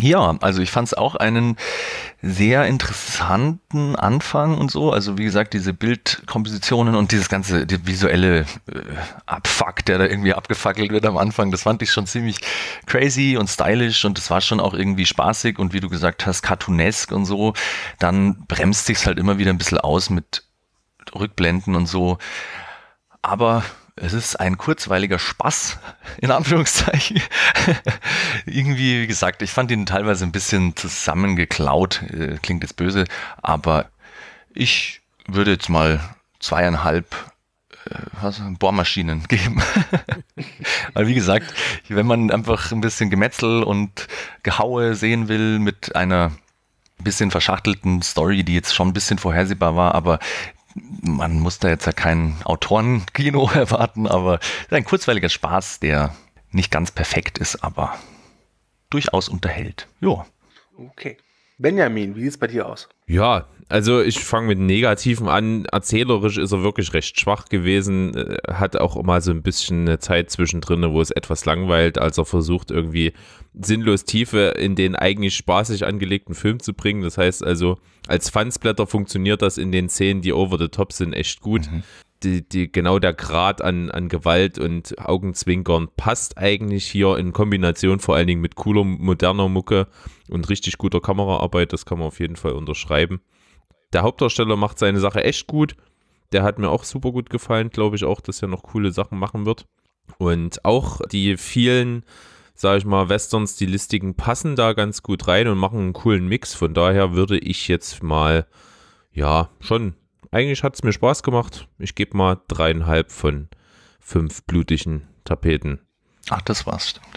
Ja, also ich fand es auch einen sehr interessanten Anfang und so. Also wie gesagt, diese Bildkompositionen und dieses ganze die visuelle äh, Abfuck, der da irgendwie abgefackelt wird am Anfang, das fand ich schon ziemlich crazy und stylisch und das war schon auch irgendwie spaßig und wie du gesagt hast, cartoonesk und so. Dann bremst sich's halt immer wieder ein bisschen aus mit Rückblenden und so. Aber es ist ein kurzweiliger Spaß, in Anführungszeichen. Irgendwie, wie gesagt, ich fand ihn teilweise ein bisschen zusammengeklaut, äh, klingt jetzt böse, aber ich würde jetzt mal zweieinhalb äh, was, Bohrmaschinen geben. Weil wie gesagt, wenn man einfach ein bisschen Gemetzel und Gehaue sehen will mit einer bisschen verschachtelten Story, die jetzt schon ein bisschen vorhersehbar war, aber man muss da jetzt ja kein Autorenkino erwarten, aber ein kurzweiliger Spaß, der nicht ganz perfekt ist, aber durchaus unterhält. Ja. Okay. Benjamin, wie sieht es bei dir aus? Ja, also ich fange mit Negativen an. Erzählerisch ist er wirklich recht schwach gewesen. Hat auch immer so ein bisschen eine Zeit zwischendrin, wo es etwas langweilt, als er versucht, irgendwie sinnlos Tiefe in den eigentlich spaßig angelegten Film zu bringen. Das heißt also, als Fansblätter funktioniert das in den Szenen, die over the top sind, echt gut. Mhm. Die, die, genau der Grad an, an Gewalt und Augenzwinkern passt eigentlich hier in Kombination vor allen Dingen mit cooler, moderner Mucke und richtig guter Kameraarbeit. Das kann man auf jeden Fall unterschreiben. Der Hauptdarsteller macht seine Sache echt gut. Der hat mir auch super gut gefallen, glaube ich auch, dass er noch coole Sachen machen wird. Und auch die vielen, sage ich mal, Western-Stilistiken passen da ganz gut rein und machen einen coolen Mix. Von daher würde ich jetzt mal, ja, schon, eigentlich hat es mir Spaß gemacht. Ich gebe mal dreieinhalb von fünf blutigen Tapeten. Ach, das war's, stimmt.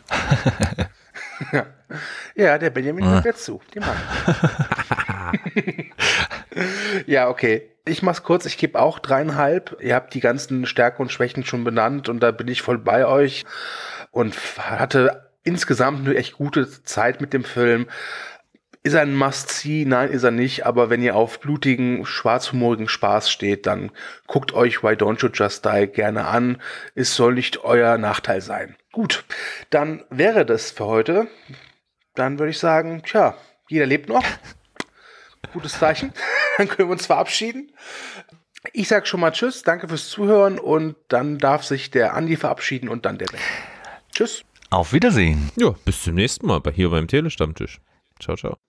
Ja. Ja, der Benjamin hört jetzt zu. Den Mann. Ja, okay. Ich mach's kurz. Ich gebe auch dreieinhalb. Ihr habt die ganzen Stärken und Schwächen schon benannt und da bin ich voll bei euch und hatte insgesamt eine echt gute Zeit mit dem Film. Ist er ein Must-See? Nein, ist er nicht. Aber wenn ihr auf blutigen, schwarzhumorigen Spaß steht, dann guckt euch Why Don't You Just Die gerne an. Es soll nicht euer Nachteil sein. Gut, dann wäre das für heute. Dann würde ich sagen, tja, jeder lebt noch. Gutes Zeichen. Dann können wir uns verabschieden. Ich sage schon mal Tschüss, danke fürs Zuhören und dann darf sich der Andi verabschieden und dann der Ben. Tschüss. Auf Wiedersehen. Ja, bis zum nächsten Mal bei hier beim Telestammtisch. Ciao, ciao.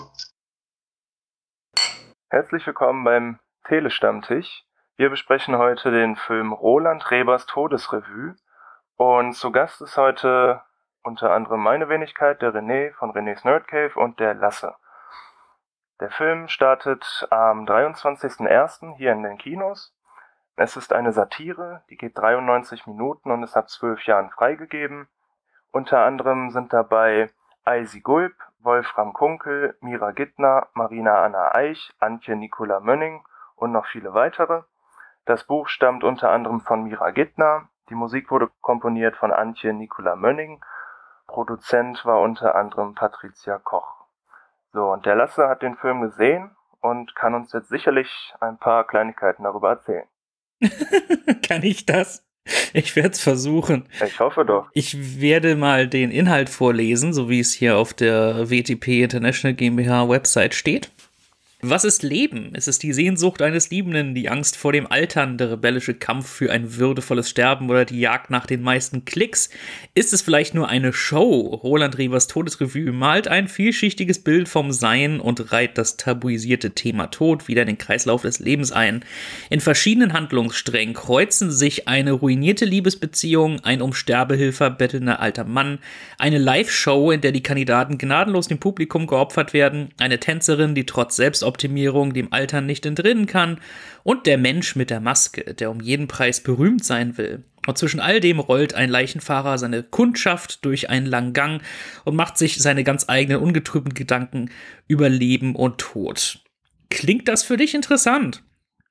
Herzlich willkommen beim Telestammtisch. Wir besprechen heute den Film Roland Rebers Todesrevue. Und zu Gast ist heute unter anderem meine Wenigkeit, der René von René's Nerd Cave und der Lasse. Der Film startet am dreiundzwanzigsten ersten hier in den Kinos. Es ist eine Satire, die geht dreiundneunzig Minuten und ist ab zwölf Jahren freigegeben. Unter anderem sind dabei Eisi Gulb, Wolfram Kunkel, Mira Gittner, Marina Anna Eich, Antje Nicola Mönning und noch viele weitere. Das Buch stammt unter anderem von Mira Gittner. Die Musik wurde komponiert von Antje Nicola Mönning. Produzent war unter anderem Patricia Koch. So, und der Lasse hat den Film gesehen und kann uns jetzt sicherlich ein paar Kleinigkeiten darüber erzählen. Kann ich das? Ich werde es versuchen. Ich hoffe doch. Ich werde mal den Inhalt vorlesen, so wie es hier auf der W T P International GmbH Website steht. Was ist Leben? Es ist die Sehnsucht eines Liebenden, die Angst vor dem Altern, der rebellische Kampf für ein würdevolles Sterben oder die Jagd nach den meisten Klicks. Ist es vielleicht nur eine Show? Roland Rebers Todesrevue malt ein vielschichtiges Bild vom Sein und reiht das tabuisierte Thema Tod wieder in den Kreislauf des Lebens ein. In verschiedenen Handlungssträngen kreuzen sich eine ruinierte Liebesbeziehung, ein um Sterbehilfe bettelnder alter Mann, eine Live-Show, in der die Kandidaten gnadenlos dem Publikum geopfert werden, eine Tänzerin, die trotz Selbstoptimierung dem Altern nicht entrinnen kann und der Mensch mit der Maske, der um jeden Preis berühmt sein will. Und zwischen all dem rollt ein Leichenfahrer seine Kundschaft durch einen langen Gang und macht sich seine ganz eigenen ungetrübten Gedanken über Leben und Tod. Klingt das für dich interessant?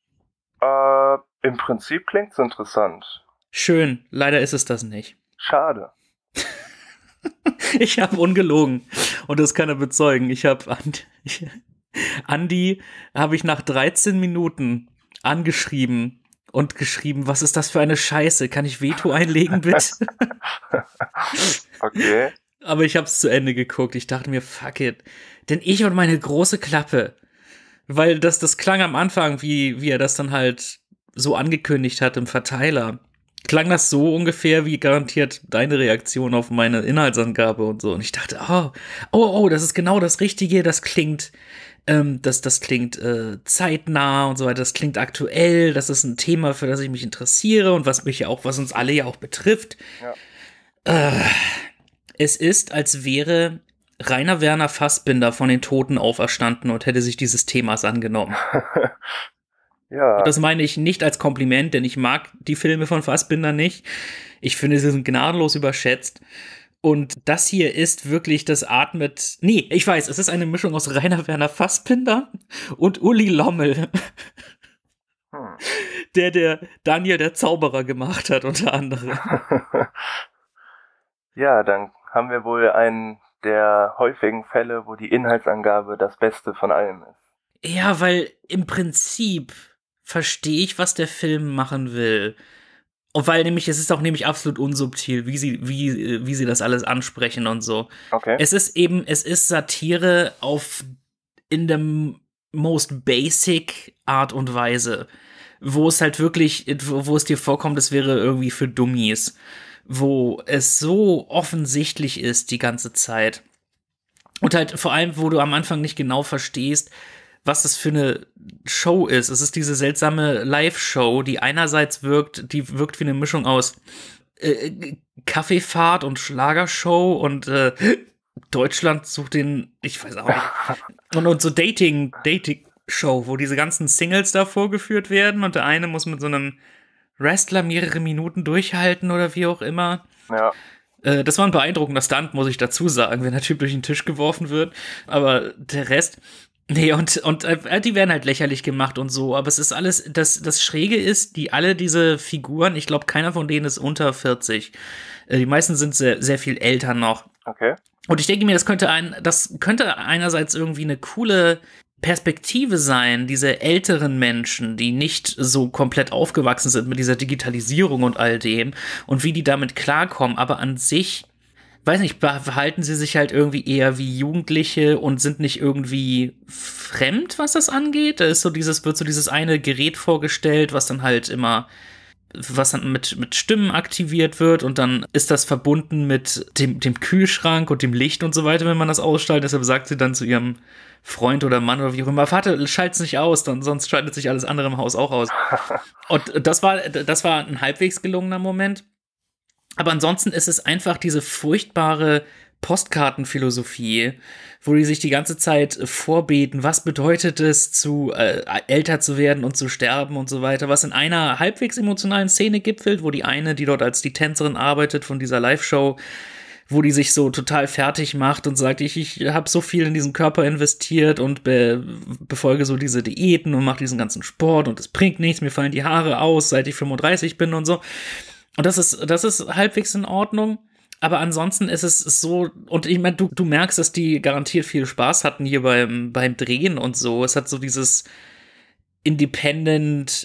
Äh, im Prinzip klingt's interessant. Schön, leider ist es das nicht. Schade. Ich habe ungelogen und das kann er bezeugen. Ich habe ich, Andi habe ich nach dreizehn Minuten angeschrieben und geschrieben, was ist das für eine Scheiße? Kann ich Veto einlegen, bitte? Okay. Aber ich hab's zu Ende geguckt. Ich dachte mir, fuck it. Denn ich und meine große Klappe. Weil das, das klang am Anfang, wie, wie er das dann halt so angekündigt hat im Verteiler. Klang das so ungefähr wie garantiert deine Reaktion auf meine Inhaltsangabe und so. Und ich dachte, oh, oh, oh, das ist genau das Richtige. Das klingt, ähm, das, das klingt äh, zeitnah und so weiter. Das klingt aktuell. Das ist ein Thema, für das ich mich interessiere und was mich ja auch, was uns alle ja auch betrifft. Ja. Äh, es ist, als wäre Rainer Werner Fassbinder von den Toten auferstanden und hätte sich dieses Themas angenommen. Ja. Das meine ich nicht als Kompliment, denn ich mag die Filme von Fassbinder nicht. Ich finde, sie sind gnadenlos überschätzt. Und das hier ist wirklich, das atmet. Nee, ich weiß, es ist eine Mischung aus Rainer Werner Fassbinder und Uli Lommel. Hm. Der, der Daniel der Zauberer gemacht hat, unter anderem. Ja, dann haben wir wohl einen der häufigen Fälle, wo die Inhaltsangabe das Beste von allem ist. Ja, weil im Prinzip verstehe ich, was der Film machen will. Und weil nämlich, es ist auch nämlich absolut unsubtil, wie sie, wie, wie sie das alles ansprechen und so. Okay. Es ist eben, es ist Satire auf in der most basic Art und Weise. Wo es halt wirklich, wo es dir vorkommt, es wäre irgendwie für Dummies. Wo es so offensichtlich ist die ganze Zeit. Und halt vor allem, wo du am Anfang nicht genau verstehst, was das für eine Show ist. Es ist diese seltsame Live-Show, die einerseits wirkt, die wirkt wie eine Mischung aus äh, Kaffeefahrt und Schlagershow und äh, Deutschland sucht den, ich weiß auch nicht, und, und so Dating, Dating-Show, wo diese ganzen Singles da vorgeführt werden und der eine muss mit so einem Wrestler mehrere Minuten durchhalten oder wie auch immer. Ja. Äh, das war ein beeindruckender Stunt, muss ich dazu sagen, wenn der Typ durch den Tisch geworfen wird. Aber der Rest, nee, und, und äh, die werden halt lächerlich gemacht und so. Aber es ist alles, das, das Schräge ist, die alle diese Figuren, ich glaube, keiner von denen ist unter vierzig. Äh, die meisten sind sehr, sehr viel älter noch. Okay. Und ich denke mir, das könnte ein, das könnte einerseits irgendwie eine coole Perspektive sein, diese älteren Menschen, die nicht so komplett aufgewachsen sind mit dieser Digitalisierung und all dem und wie die damit klarkommen, aber an sich, weiß nicht, verhalten sie sich halt irgendwie eher wie Jugendliche und sind nicht irgendwie fremd, was das angeht. Da ist so dieses, wird so dieses eine Gerät vorgestellt, was dann halt immer, was dann mit, mit Stimmen aktiviert wird und dann ist das verbunden mit dem, dem Kühlschrank und dem Licht und so weiter, wenn man das ausschaltet. Deshalb sagt sie dann zu ihrem Freund oder Mann oder wie auch immer, Vater, schalt's nicht aus, dann sonst schaltet sich alles andere im Haus auch aus. Und das war, das war ein halbwegs gelungener Moment. Aber ansonsten ist es einfach diese furchtbare Postkartenphilosophie, wo die sich die ganze Zeit vorbeten, was bedeutet es, zu äh, älter zu werden und zu sterben und so weiter, was in einer halbwegs emotionalen Szene gipfelt, wo die eine, die dort als die Tänzerin arbeitet von dieser Live-Show, wo die sich so total fertig macht und sagt, ich, ich habe so viel in diesen Körper investiert und be befolge so diese Diäten und mache diesen ganzen Sport und es bringt nichts, mir fallen die Haare aus, seit ich fünfunddreißig bin und so. Und das ist, das ist halbwegs in Ordnung. Aber ansonsten ist es so, und ich meine, du, du merkst, dass die garantiert viel Spaß hatten hier beim, beim Drehen und so. Es hat so dieses Independent,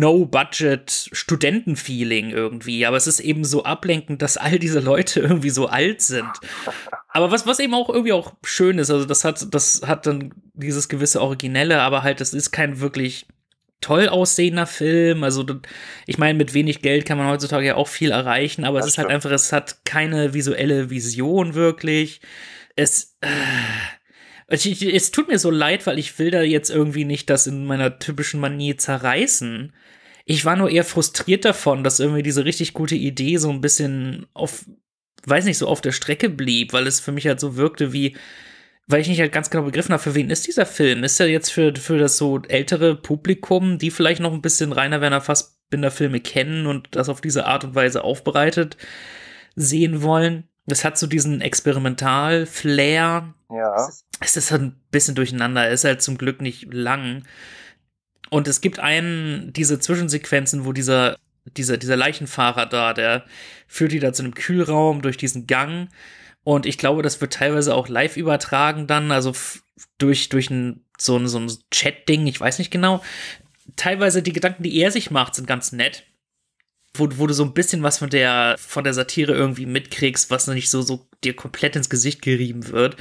No-Budget-Studenten-Feeling irgendwie. Aber es ist eben so ablenkend, dass all diese Leute irgendwie so alt sind. Aber was, was eben auch irgendwie auch schön ist, also das hat, das hat dann dieses gewisse Originelle, aber halt, das ist kein wirklich toll aussehender Film, also ich meine, mit wenig Geld kann man heutzutage ja auch viel erreichen, aber das es ist halt einfach, es hat keine visuelle Vision wirklich. Es, äh, es, es tut mir so leid, weil ich will da jetzt irgendwie nicht das in meiner typischen Manier zerreißen. Ich war nur eher frustriert davon, dass irgendwie diese richtig gute Idee so ein bisschen auf, weiß nicht, so auf der Strecke blieb, weil es für mich halt so wirkte wie, weil ich nicht halt ganz genau begriffen habe, für wen ist dieser Film? Ist er jetzt für, für das so ältere Publikum, die vielleicht noch ein bisschen Rainer Werner Fassbinder Filme kennen und das auf diese Art und Weise aufbereitet sehen wollen? Das hat so diesen Experimental-Flair. Ja. Es ist halt ein bisschen durcheinander, ist halt zum Glück nicht lang. Und es gibt einen, diese Zwischensequenzen, wo dieser, dieser, dieser Leichenfahrer da, der führt die da zu einem Kühlraum durch diesen Gang. Und ich glaube, das wird teilweise auch live übertragen dann, also durch, durch ein, so ein, so ein Chat-Ding, ich weiß nicht genau. Teilweise die Gedanken, die er sich macht, sind ganz nett. wo, wo du so ein bisschen was von der, von der Satire irgendwie mitkriegst, was nicht so, so dir komplett ins Gesicht gerieben wird.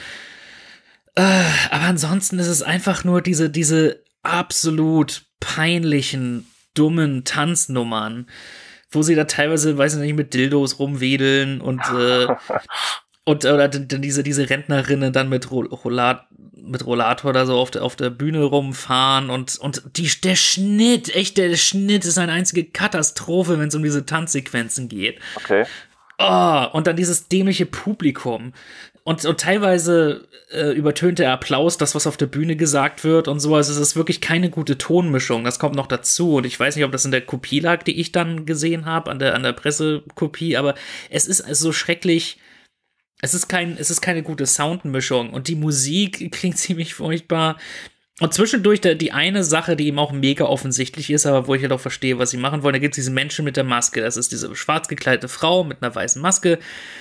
Äh, aber ansonsten ist es einfach nur diese, diese absolut peinlichen, dummen Tanznummern, wo sie da teilweise, weiß ich nicht, mit Dildos rumwedeln und, äh, und oder dann diese, diese Rentnerinnen dann mit, Rollat, mit Rollator oder so auf der, auf der Bühne rumfahren und, und die, der Schnitt, echt, der Schnitt ist eine einzige Katastrophe, wenn es um diese Tanzsequenzen geht. Okay. Oh, und dann dieses dämliche Publikum. Und, und teilweise äh, übertönt der Applaus das, was auf der Bühne gesagt wird und so. Also es ist wirklich keine gute Tonmischung. Das kommt noch dazu. Und ich weiß nicht, ob das in der Kopie lag, die ich dann gesehen habe, an der, an der Pressekopie. Aber es ist also so schrecklich. Es ist kein, es ist keine gute Soundmischung. Und die Musik klingt ziemlich furchtbar. Und zwischendurch der, die eine Sache, die eben auch mega offensichtlich ist, aber wo ich halt auch verstehe, was sie machen wollen, da gibt es diesen Menschen mit der Maske. Das ist diese schwarz gekleidete Frau mit einer weißen Maske.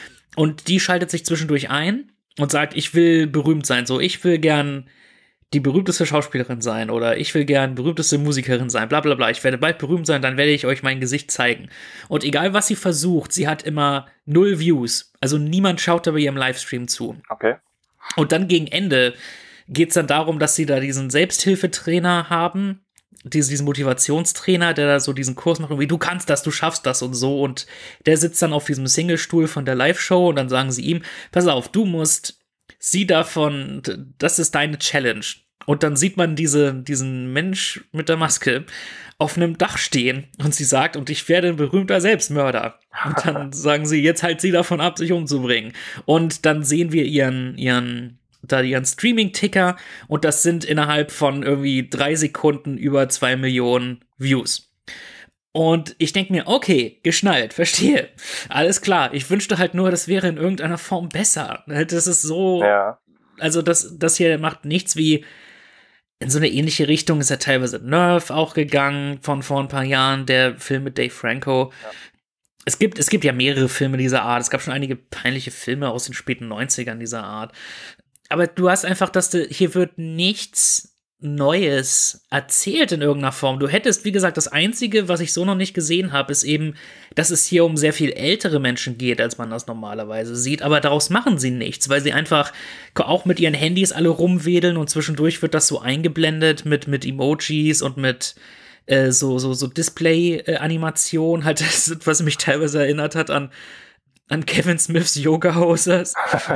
Und die schaltet sich zwischendurch ein und sagt, ich will berühmt sein. So, ich will gern die berühmteste Schauspielerin sein oder ich will gern berühmteste Musikerin sein, bla bla bla. Ich werde bald berühmt sein, dann werde ich euch mein Gesicht zeigen. Und egal, was sie versucht, sie hat immer null Views. Also niemand schaut da bei ihrem Livestream zu. Okay. Und dann gegen Ende geht es dann darum, dass sie da diesen Selbsthilfetrainer haben, diesen Motivationstrainer, der da so diesen Kurs macht, wie du kannst das, du schaffst das und so. Und der sitzt dann auf diesem Singlestuhl von der Live-Show und dann sagen sie ihm, pass auf, du musst sie davon, das ist deine Challenge. Und dann sieht man diese, diesen Mensch mit der Maske auf einem Dach stehen und sie sagt, und ich werde ein berühmter Selbstmörder. Und dann sagen sie, jetzt halt sie davon ab, sich umzubringen. Und dann sehen wir ihren, ihren, da ihren Streaming-Ticker und das sind innerhalb von irgendwie drei Sekunden über zwei Millionen Views. Und ich denke mir, okay, geschnallt, verstehe, alles klar. Ich wünschte halt nur, das wäre in irgendeiner Form besser. Das ist so, ja. Also das, das hier macht nichts wie, in so eine ähnliche Richtung ist ja teilweise Nerf auch gegangen von vor ein paar Jahren, der Film mit Dave Franco. Ja. Es gibt, es gibt ja mehrere Filme dieser Art. Es gab schon einige peinliche Filme aus den späten neunzigern dieser Art. Aber du hast einfach, dass du, hier wird nichts Neues erzählt in irgendeiner Form. Du hättest, wie gesagt, das Einzige, was ich so noch nicht gesehen habe, ist eben, dass es hier um sehr viel ältere Menschen geht, als man das normalerweise sieht. Aber daraus machen sie nichts, weil sie einfach auch mit ihren Handys alle rumwedeln und zwischendurch wird das so eingeblendet mit, mit Emojis und mit äh, so, so, so Display-Animation, halt, das, was mich teilweise erinnert hat an, an Kevin Smiths Yoga-Hosers.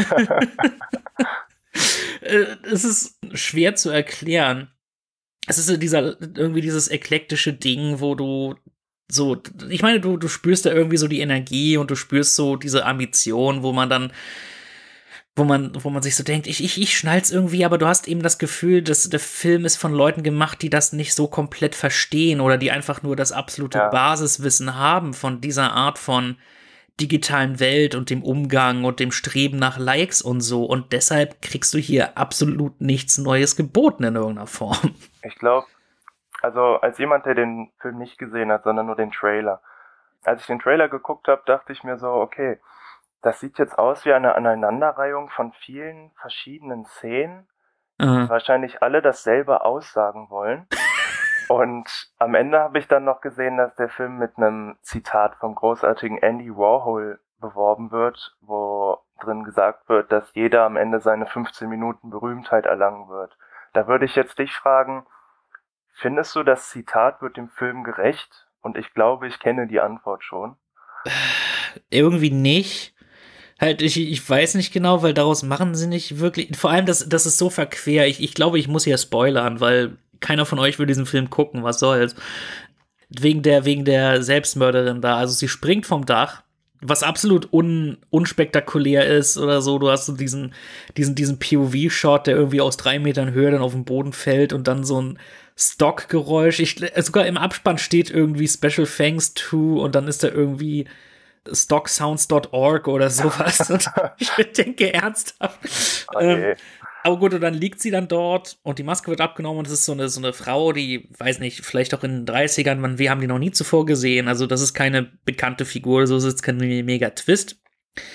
Es ist schwer zu erklären. Es ist so dieser, irgendwie dieses eklektische Ding, wo du so, ich meine, du, du spürst da irgendwie so die Energie und du spürst so diese Ambition, wo man dann, wo man, wo man sich so denkt, ich, ich, ich schnall's irgendwie, aber du hast eben das Gefühl, dass der Film ist von Leuten gemacht, die das nicht so komplett verstehen oder die einfach nur das absolute ja. Basiswissen haben von dieser Art von digitalen Welt und dem Umgang und dem Streben nach Likes und so. Und deshalb kriegst du hier absolut nichts Neues geboten in irgendeiner Form. Ich glaube, also als jemand, der den Film nicht gesehen hat, sondern nur den Trailer. Als ich den Trailer geguckt habe, dachte ich mir so, okay, das sieht jetzt aus wie eine Aneinanderreihung von vielen verschiedenen Szenen, die uh-huh. wahrscheinlich alle dasselbe aussagen wollen. Und am Ende habe ich dann noch gesehen, dass der Film mit einem Zitat vom großartigen Andy Warhol beworben wird, wo drin gesagt wird, dass jeder am Ende seine fünfzehn Minuten Berühmtheit erlangen wird. Da würde ich jetzt dich fragen, findest du, das Zitat wird dem Film gerecht? Und ich glaube, ich kenne die Antwort schon. Irgendwie nicht. Halt, ich, ich weiß nicht genau, weil daraus machen sie nicht wirklich, vor allem, das, das ist so verquer. Ich, ich glaube, ich muss hier spoilern, weil keiner von euch will diesen Film gucken, was soll's. Wegen der, wegen der Selbstmörderin da. Also sie springt vom Dach, was absolut un, unspektakulär ist oder so. Du hast so diesen, diesen, diesen P O V-Shot, der irgendwie aus drei Metern Höhe dann auf den Boden fällt und dann so ein Stock-Geräusch. Ich, sogar im Abspann steht irgendwie Special Thanks to und dann ist da irgendwie stocksounds dot org oder sowas. Und ich denke ernsthaft. Okay. Ähm, Aber gut, und dann liegt sie dann dort und die Maske wird abgenommen und es ist so eine, so eine Frau, die, weiß nicht, vielleicht auch in den dreißigern, man, wir haben die noch nie zuvor gesehen, also das ist keine bekannte Figur, so ist jetzt kein mega Twist.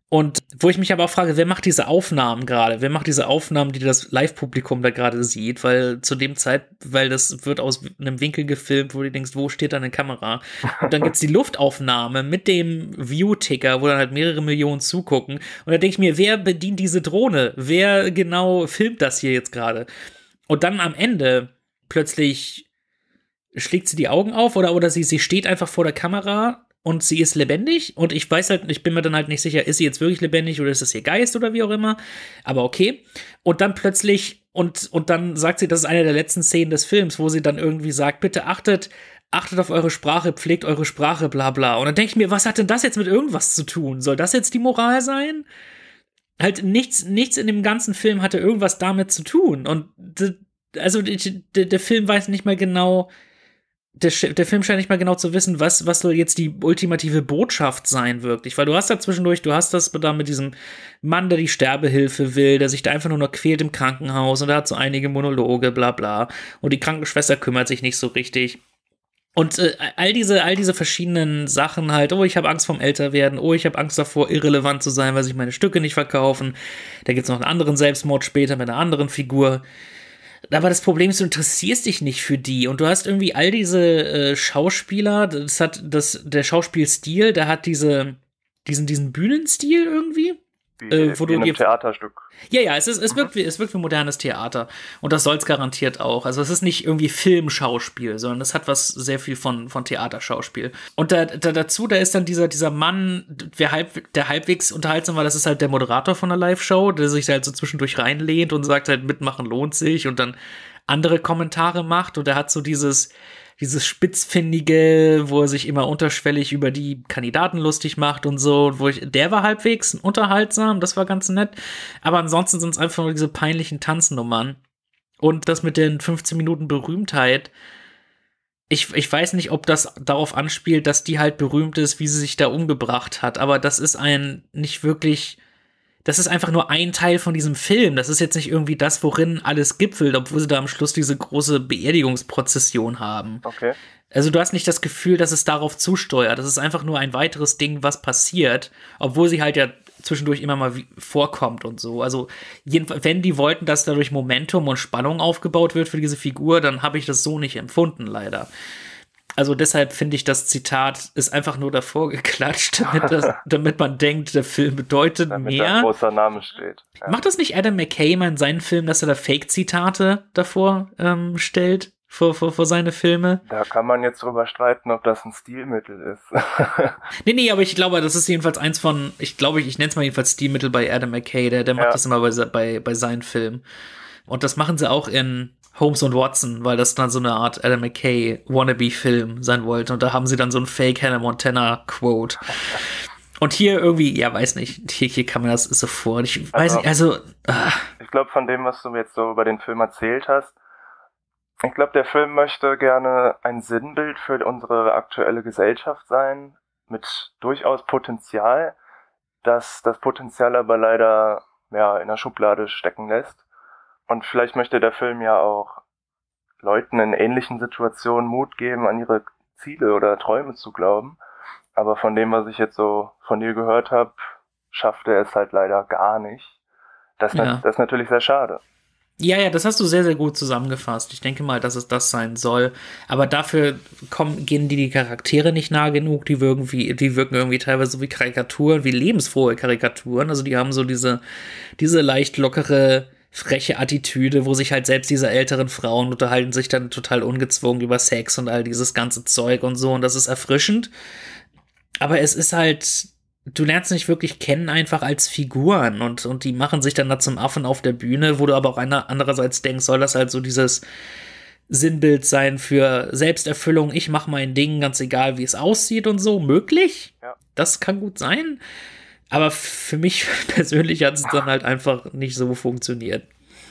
Und wo ich mich aber auch frage, wer macht diese Aufnahmen gerade? Wer macht diese Aufnahmen, die das Live-Publikum da gerade sieht? Weil zu dem Zeit, weil das wird aus einem Winkel gefilmt, wo du denkst, wo steht da eine Kamera? Und dann gibt's die Luftaufnahme mit dem View-Ticker, wo dann halt mehrere Millionen zugucken. Und da denke ich mir, wer bedient diese Drohne? Wer genau filmt das hier jetzt gerade? Und dann am Ende plötzlich schlägt sie die Augen auf oder, oder sie, sie steht einfach vor der Kamera und sie ist lebendig und ich weiß halt, ich bin mir dann halt nicht sicher, ist sie jetzt wirklich lebendig oder ist das ihr Geist oder wie auch immer, aber okay. Und dann plötzlich, und, und dann sagt sie, das ist eine der letzten Szenen des Films, wo sie dann irgendwie sagt, bitte achtet, achtet auf eure Sprache, pflegt eure Sprache, bla bla. Und dann denke ich mir, was hat denn das jetzt mit irgendwas zu tun? Soll das jetzt die Moral sein? Halt nichts, nichts in dem ganzen Film hatte irgendwas damit zu tun. Und also der, der Film weiß nicht mal genau, Der, der Film scheint nicht mal genau zu wissen, was, was soll jetzt die ultimative Botschaft sein, wirklich. Weil du hast da zwischendurch, du hast das da mit diesem Mann, der die Sterbehilfe will, der sich da einfach nur noch quält im Krankenhaus und der hat so einige Monologe, bla bla. Und die Krankenschwester kümmert sich nicht so richtig. Und äh, all diese, all diese verschiedenen Sachen halt, oh, ich habe Angst vorm Älterwerden, oh, ich habe Angst davor, irrelevant zu sein, weil sich meine Stücke nicht verkaufen. Da gibt's noch einen anderen Selbstmord später mit einer anderen Figur. Aber das Problem ist, du interessierst dich nicht für die und du hast irgendwie all diese äh, Schauspieler, das hat das, der Schauspielstil, der hat diese, diesen, diesen Bühnenstil irgendwie. Wie, äh, wo wie du in einem dir, Theaterstück. Ja, ja, es, ist, es, wirkt wie, es wirkt wie modernes Theater und das soll es garantiert auch. Also es ist nicht irgendwie Filmschauspiel, sondern es hat was sehr viel von, von Theaterschauspiel. Und da, da, dazu, da ist dann dieser, dieser Mann, der, halb, der halbwegs unterhaltsam war, das ist halt der Moderator von der Live-Show, der sich halt so zwischendurch reinlehnt und sagt halt, mitmachen lohnt sich und dann andere Kommentare macht und er hat so dieses dieses Spitzfindige, wo er sich immer unterschwellig über die Kandidaten lustig macht und so, wo ich, der war halbwegs unterhaltsam, das war ganz nett, aber ansonsten sind es einfach nur diese peinlichen Tanznummern und das mit den fünfzehn Minuten Berühmtheit, ich, ich weiß nicht, ob das darauf anspielt, dass die halt berühmt ist, wie sie sich da umgebracht hat, aber das ist ein nicht wirklich, das ist einfach nur ein Teil von diesem Film. Das ist jetzt nicht irgendwie das, worin alles gipfelt, obwohl sie da am Schluss diese große Beerdigungsprozession haben. Okay. Also du hast nicht das Gefühl, dass es darauf zusteuert. Das ist einfach nur ein weiteres Ding, was passiert, obwohl sie halt ja zwischendurch immer mal vorkommt und so. Also jedenfalls, wenn die wollten, dass dadurch Momentum und Spannung aufgebaut wird für diese Figur, dann habe ich das so nicht empfunden, leider. Also deshalb finde ich, das Zitat ist einfach nur davor geklatscht, damit, das, damit man denkt, der Film bedeutet damit mehr. Ein großer Name steht. Ja. Macht das nicht Adam McKay immer in seinen Filmen, dass er da Fake-Zitate davor ähm, stellt, vor, vor, vor seine Filme? Da kann man jetzt drüber streiten, ob das ein Stilmittel ist. nee, nee, aber ich glaube, das ist jedenfalls eins von, ich glaube, ich, ich nenne es mal jedenfalls Stilmittel bei Adam McKay, der, der macht ja. das immer bei, bei, bei seinen Filmen. Und das machen sie auch in Holmes und Watson, weil das dann so eine Art Adam McKay Wannabe-Film sein wollte. Und da haben sie dann so ein Fake Hannah Montana-Quote. Und hier irgendwie, ja, weiß nicht, hier, hier kann man das sofort. Ich weiß also, nicht, also. Ah. Ich glaube, von dem, was du jetzt so über den Film erzählt hast, ich glaube, der Film möchte gerne ein Sinnbild für unsere aktuelle Gesellschaft sein, mit durchaus Potenzial, das das Potenzial aber leider ja, in der Schublade stecken lässt. Und vielleicht möchte der Film ja auch Leuten in ähnlichen Situationen Mut geben, an ihre Ziele oder Träume zu glauben. Aber von dem, was ich jetzt so von dir gehört habe, schafft er es halt leider gar nicht. Das, ja. das ist natürlich sehr schade. Ja, ja, das hast du sehr, sehr gut zusammengefasst. Ich denke mal, dass es das sein soll. Aber dafür kommen, gehen die, die Charaktere nicht nah genug. Die wirken, wie, die wirken irgendwie teilweise so wie Karikaturen, wie lebensfrohe Karikaturen. Also die haben so diese, diese leicht lockere, freche Attitüde, wo sich halt selbst diese älteren Frauen unterhalten sich dann total ungezwungen über Sex und all dieses ganze Zeug und so. Und das ist erfrischend. Aber es ist halt, du lernst nicht wirklich kennen einfach als Figuren und, und die machen sich dann da zum Affen auf der Bühne, wo du aber auch einer, andererseits denkst, soll das halt so dieses Sinnbild sein für Selbsterfüllung, ich mache mein Ding, ganz egal wie es aussieht und so, möglich? Ja. Das kann gut sein. Aber für mich persönlich hat es dann halt einfach nicht so funktioniert.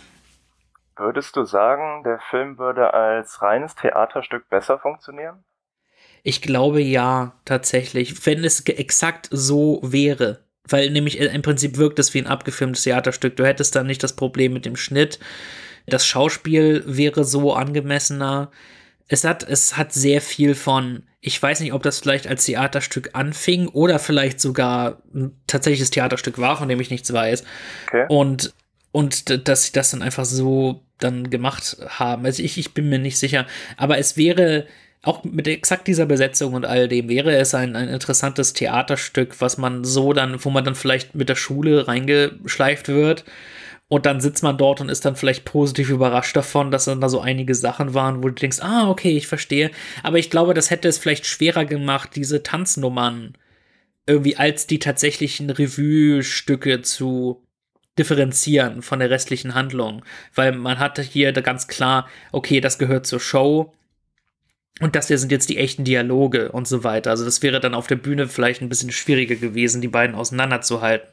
Würdest du sagen, der Film würde als reines Theaterstück besser funktionieren? Ich glaube ja, tatsächlich, wenn es exakt so wäre. Weil nämlich im Prinzip wirkt es wie ein abgefilmtes Theaterstück. Du hättest dann nicht das Problem mit dem Schnitt. Das Schauspiel wäre so angemessener. Es hat, es hat sehr viel von, ich weiß nicht, ob das vielleicht als Theaterstück anfing oder vielleicht sogar ein tatsächliches Theaterstück war, von dem ich nichts weiß. Okay. Und, und dass sie das dann einfach so dann gemacht haben. Also ich, ich bin mir nicht sicher. Aber es wäre, auch mit exakt dieser Besetzung und all dem, wäre es ein, ein interessantes Theaterstück, was man so dann, wo man dann vielleicht mit der Schule reingeschleift wird. Und dann sitzt man dort und ist dann vielleicht positiv überrascht davon, dass dann da so einige Sachen waren, wo du denkst, ah, okay, ich verstehe. Aber ich glaube, das hätte es vielleicht schwerer gemacht, diese Tanznummern irgendwie als die tatsächlichen Revue-Stücke zu differenzieren von der restlichen Handlung. Weil man hatte hier da ganz klar, okay, das gehört zur Show und das hier sind jetzt die echten Dialoge und so weiter. Also das wäre dann auf der Bühne vielleicht ein bisschen schwieriger gewesen, die beiden auseinanderzuhalten.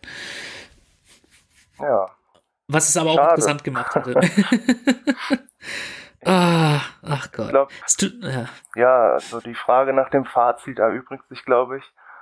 Ja. Was es aber auch Schade. interessant gemacht hätte. ah, ach Gott. Ich glaub, Es tut- ja. Ja, also die Frage nach dem Fazit erübrigt sich, glaube ich.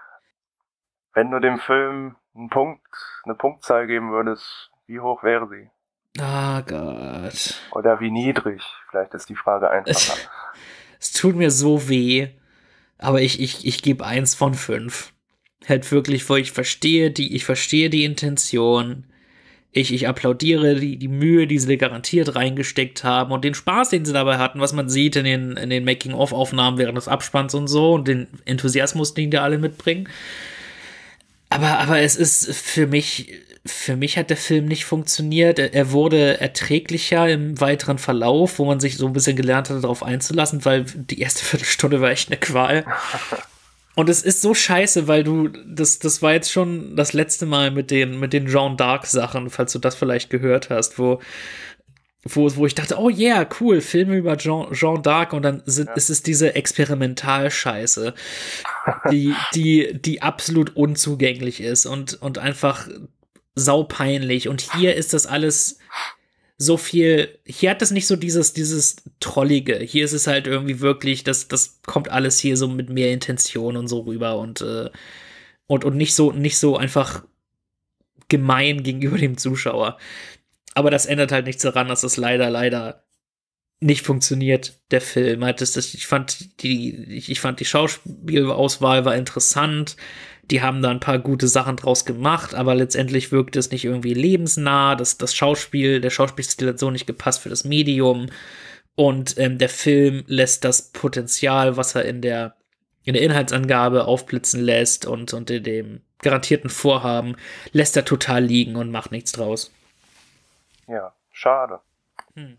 Wenn du dem Film einen Punkt, eine Punktzahl geben würdest, wie hoch wäre sie? Ah Gott. Oder wie niedrig? Vielleicht ist die Frage einfacher. Es tut mir so weh, aber ich, ich, ich gebe eins von fünf. Halt wirklich, wo ich verstehe die, ich verstehe die Intention. Ich, ich applaudiere die, die Mühe, die sie garantiert reingesteckt haben und den Spaß, den sie dabei hatten, was man sieht in den, in den Making-of-Aufnahmen während des Abspanns und so und den Enthusiasmus, den die alle mitbringen. Aber, aber es ist für mich, für mich hat der Film nicht funktioniert. Er, er wurde erträglicher im weiteren Verlauf, wo man sich so ein bisschen gelernt hatte, darauf einzulassen, weil die erste Viertelstunde war echt eine Qual. Und es ist so scheiße, weil du, das, das war jetzt schon das letzte Mal mit den, mit den Jeanne d'Arc-Sachen, falls du das vielleicht gehört hast, wo, wo, wo ich dachte, oh yeah, cool, Filme über Jeanne, Jeanne d'Arc und dann sind, ja. ist es diese Experimentalscheiße, die, die, die absolut unzugänglich ist und, und einfach saupeinlich. Und hier ist das alles so viel, hier hat es nicht so dieses, dieses Trollige. Hier ist es halt irgendwie wirklich, das, das kommt alles hier so mit mehr Intention und so rüber und, äh, und, und nicht so, nicht so einfach gemein gegenüber dem Zuschauer. Aber das ändert halt nichts daran, dass es leider, leider nicht funktioniert, der Film. Halt, das, das, ich fand die, ich, ich fand die Schauspielauswahl war interessant. Die haben da ein paar gute Sachen draus gemacht, aber letztendlich wirkt es nicht irgendwie lebensnah. Das, das Schauspiel, der Schauspielstil hat so nicht gepasst für das Medium. Und ähm, der Film lässt das Potenzial, was er in der, in der Inhaltsangabe aufblitzen lässt und, und in dem garantierten Vorhaben, lässt er total liegen und macht nichts draus. Ja, schade. Hm.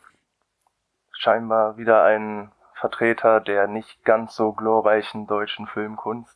Scheinbar wieder ein Vertreter der nicht ganz so glorreichen deutschen Filmkunst.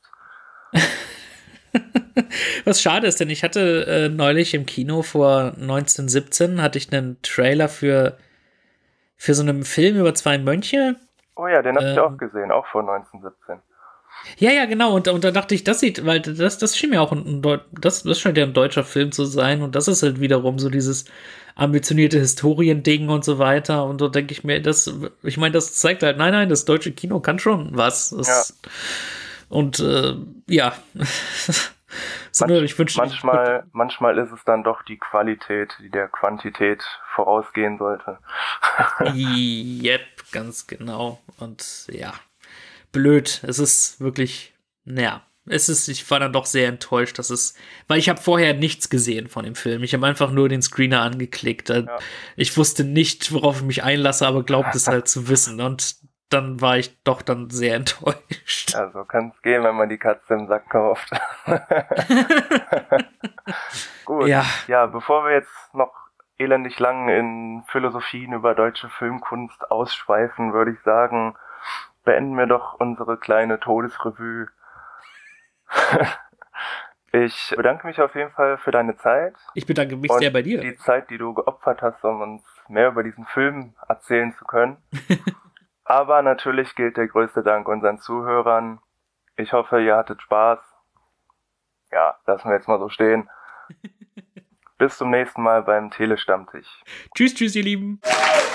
Was schade ist, denn ich hatte äh, neulich im Kino vor neunzehnhundertsiebzehn hatte ich einen Trailer für, für so einen Film über zwei Mönche. Oh ja, den hab ähm, ich auch gesehen, auch vor neunzehnhundertsiebzehn. Ja, ja, genau. Und, und da dachte ich, das sieht, weil das, das schien mir auch ein, ein Deut- das, das scheint ja ein deutscher Film zu sein. Und das ist halt wiederum so dieses ambitionierte Historiending und so weiter. Und da denke ich mir, das, ich meine, das zeigt halt, nein, nein, das deutsche Kino kann schon was. Das, Ja. Und äh, ja. so, Manch, ich wünsche manchmal, manchmal ist es dann doch die Qualität, die der Quantität vorausgehen sollte. Yep, ganz genau. Und ja, blöd. Es ist wirklich, naja, es ist, ich war dann doch sehr enttäuscht, dass es, weil ich habe vorher nichts gesehen von dem Film. Ich habe einfach nur den Screener angeklickt. Ja. Ich wusste nicht, worauf ich mich einlasse, aber glaubte es halt zu wissen. Und dann war ich doch dann sehr enttäuscht. Ja, so kann es gehen, wenn man die Katze im Sack kauft. Gut. Ja. Ja, bevor wir jetzt noch elendig lang in Philosophien über deutsche Filmkunst ausschweifen, würde ich sagen, beenden wir doch unsere kleine Todesrevue. Ich bedanke mich auf jeden Fall für deine Zeit. Ich bedanke mich und sehr bei dir. Die Zeit, die du geopfert hast, um uns mehr über diesen Film erzählen zu können. Aber natürlich gilt der größte Dank unseren Zuhörern. Ich hoffe, ihr hattet Spaß. Ja, lassen wir jetzt mal so stehen. Bis zum nächsten Mal beim Telestammtisch. Tschüss, tschüss, ihr Lieben.